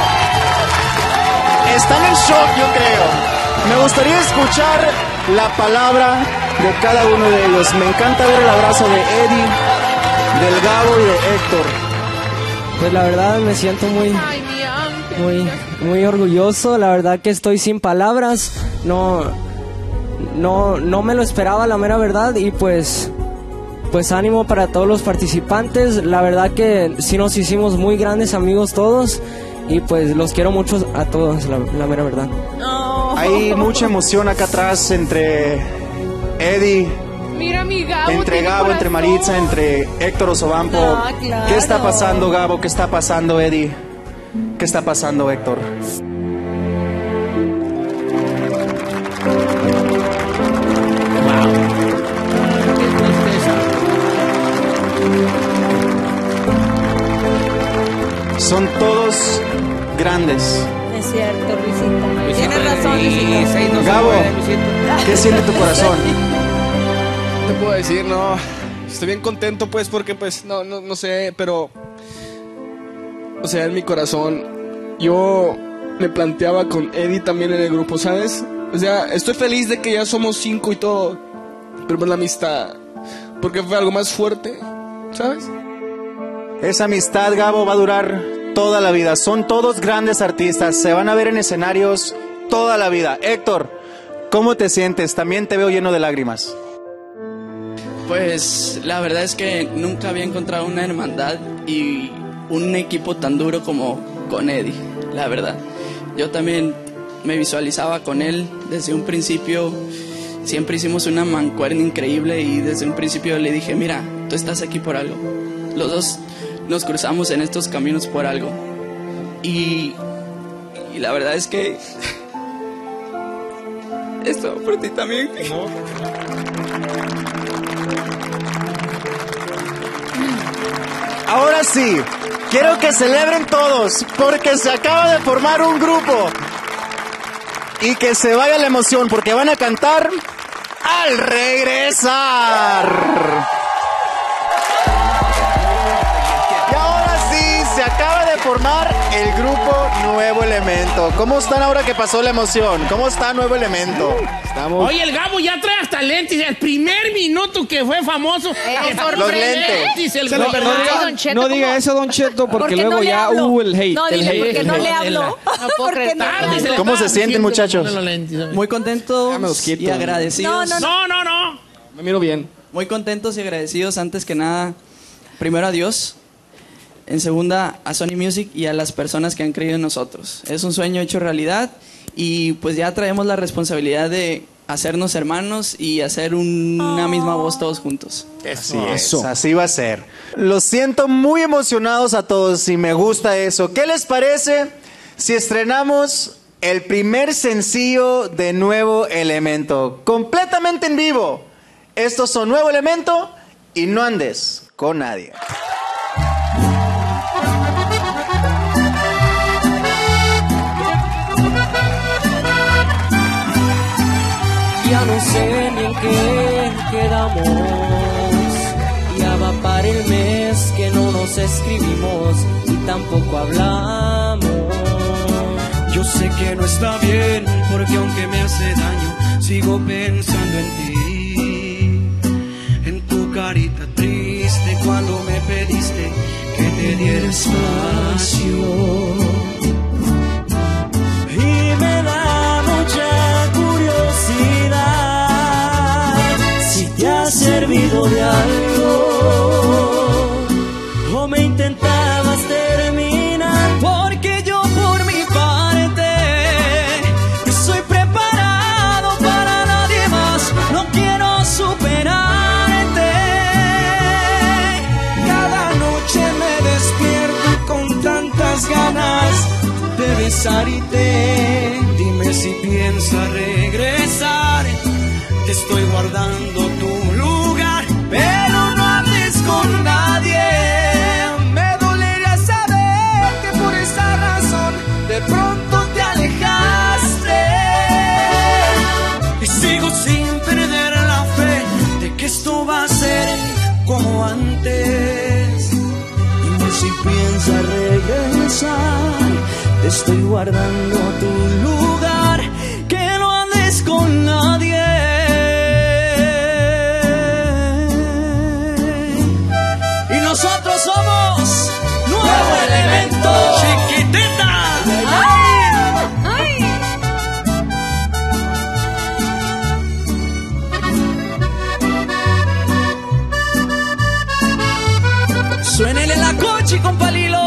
Están en shock, yo creo. Me gustaría escuchar la palabra de cada uno de ellos. Me encanta ver el abrazo de Eddie, del Gabo y de Héctor. Pues la verdad me siento muy, muy, muy orgulloso. La verdad que estoy sin palabras. No, no, no me lo esperaba, la mera verdad. Y pues, pues ánimo para todos los participantes. La verdad que sí nos hicimos muy grandes amigos todos. Y pues los quiero mucho a todos, la, la mera verdad. Hay mucha emoción acá atrás entre Eddie, Mira mi Gabo. entre tiene Gabo, entre corazón. Maritza, entre Héctor Osobampo. Ah, claro. ¿Qué está pasando, Gabo? ¿Qué está pasando, Eddie? ¿Qué está pasando, Héctor? Son todos grandes. Es cierto, Luisito. Tienes razón, Luisito. Gabo, ¿qué siente tu corazón? ¿Qué te puedo decir? No, estoy bien contento pues porque pues no, no, no sé, pero o sea, en mi corazón yo me planteaba con Eddie también en el grupo, ¿sabes? O sea, estoy feliz de que ya somos cinco y todo, pero pues la amistad, porque fue algo más fuerte, ¿sabes? Esa amistad, Gabo, va a durar toda la vida. Son todos grandes artistas, se van a ver en escenarios toda la vida. Héctor, ¿cómo te sientes? También te veo lleno de lágrimas. Pues la verdad es que nunca había encontrado una hermandad y un equipo tan duro como con Eddie, la verdad. Yo también me visualizaba con él desde un principio. Siempre hicimos una mancuerna increíble y desde un principio le dije, mira, tú estás aquí por algo. Los dos nos cruzamos en estos caminos por algo. Y, y la verdad es que esto por ti también. Ahora sí, quiero que celebren todos, porque se acaba de formar un grupo. Y que se vaya la emoción, porque van a cantar al regresar. Y ahora sí, se acaba de formar el grupo Nuevo Elemento. ¿Cómo están ahora que pasó la emoción? ¿Cómo está Nuevo Elemento? Estamos... Oye, el Gabo ya trae hasta lentes. El primer minuto que fue famoso. Eh, los lentes. El no, güey. no, Ay, diga, no diga eso, Don Cheto, porque, porque luego no ya hablo. hubo el hate. No, el dile hate, porque el no hate. le hablo. No puedo Porque no creer. le hablo. ¿Cómo se sienten, muchachos? Muy contentos y agradecidos. No, No, no, no. Me miro bien. Muy contentos y agradecidos antes que nada, primero a Dios, en segunda a Sony Music y a las personas que han creído en nosotros. Es un sueño hecho realidad y pues ya traemos la responsabilidad de hacernos hermanos y hacer una misma voz todos juntos. Así es, así va a ser. Los siento muy emocionados a todos y me gusta eso. ¿Qué les parece si estrenamos el primer sencillo de Nuevo Elemento? Completamente en vivo. Estos son Nuevo Elemento y No Andes con Nadie. Ya no sé ni en qué quedamos. Ya va para el mes que no nos escribimos y tampoco hablamos. Yo sé que no está bien, porque aunque me hace daño, sigo pensando en ti. En tu carita triste cuando me pediste que te diera espacio. Y me da mucha curiosidad si te ha servido de algo o me intentabas terminar, porque yo por mi parte estoy preparado para nadie más, no quiero superarte. Cada noche me despierto con tantas ganas de besarte. Dime si piensas regresar. Te estoy guardando tu lugar, pero no hables con nadie. Me dolería saber que por esa razón de pronto te alejaste. Y sigo sin perder la fe de que esto va a ser como antes. Dime si piensas regresar, te estoy guardando tu lugar, que no andes con nadie. Y nosotros somos Nuevo Elemento. Chiquitita. ¡Ay! ¡Ay! Suénele la coche con palilo.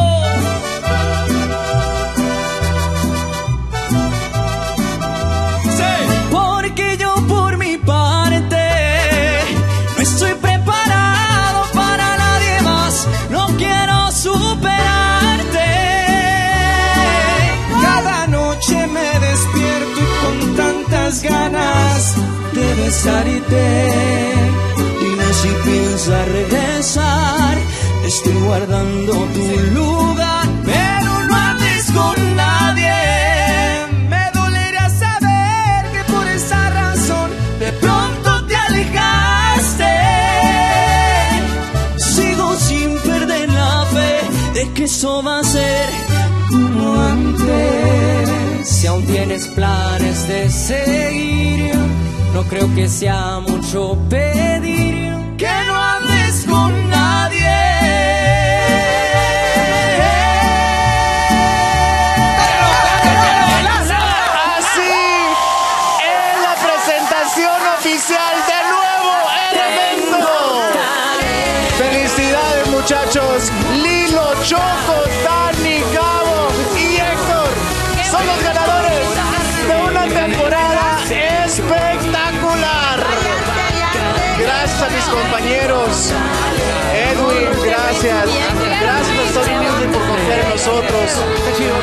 Porque yo por mi parte no estoy preparado para nadie más, no quiero superarte. Cada noche me despierto con tantas ganas de besarte. Dime si piensas regresar, te estoy guardando tu lugar, pero no hables con nadie. Me dolería saber que por esa razón de pronto te alejaste. Sigo sin perder la fe de que eso va a ser como antes. Si aún tienes planes de seguir, no creo que sea mucho pedir que no andes con nadie. Así es la presentación oficial de Nuevo Elemento. Felicidades, muchachos. Lilo, Choco, Dani, Gabo y Héctor son los ganadores de una temporada espectacular. Gracias a mis compañeros. Edwin, gracias. Gracias a Sony Music por confiar en nosotros.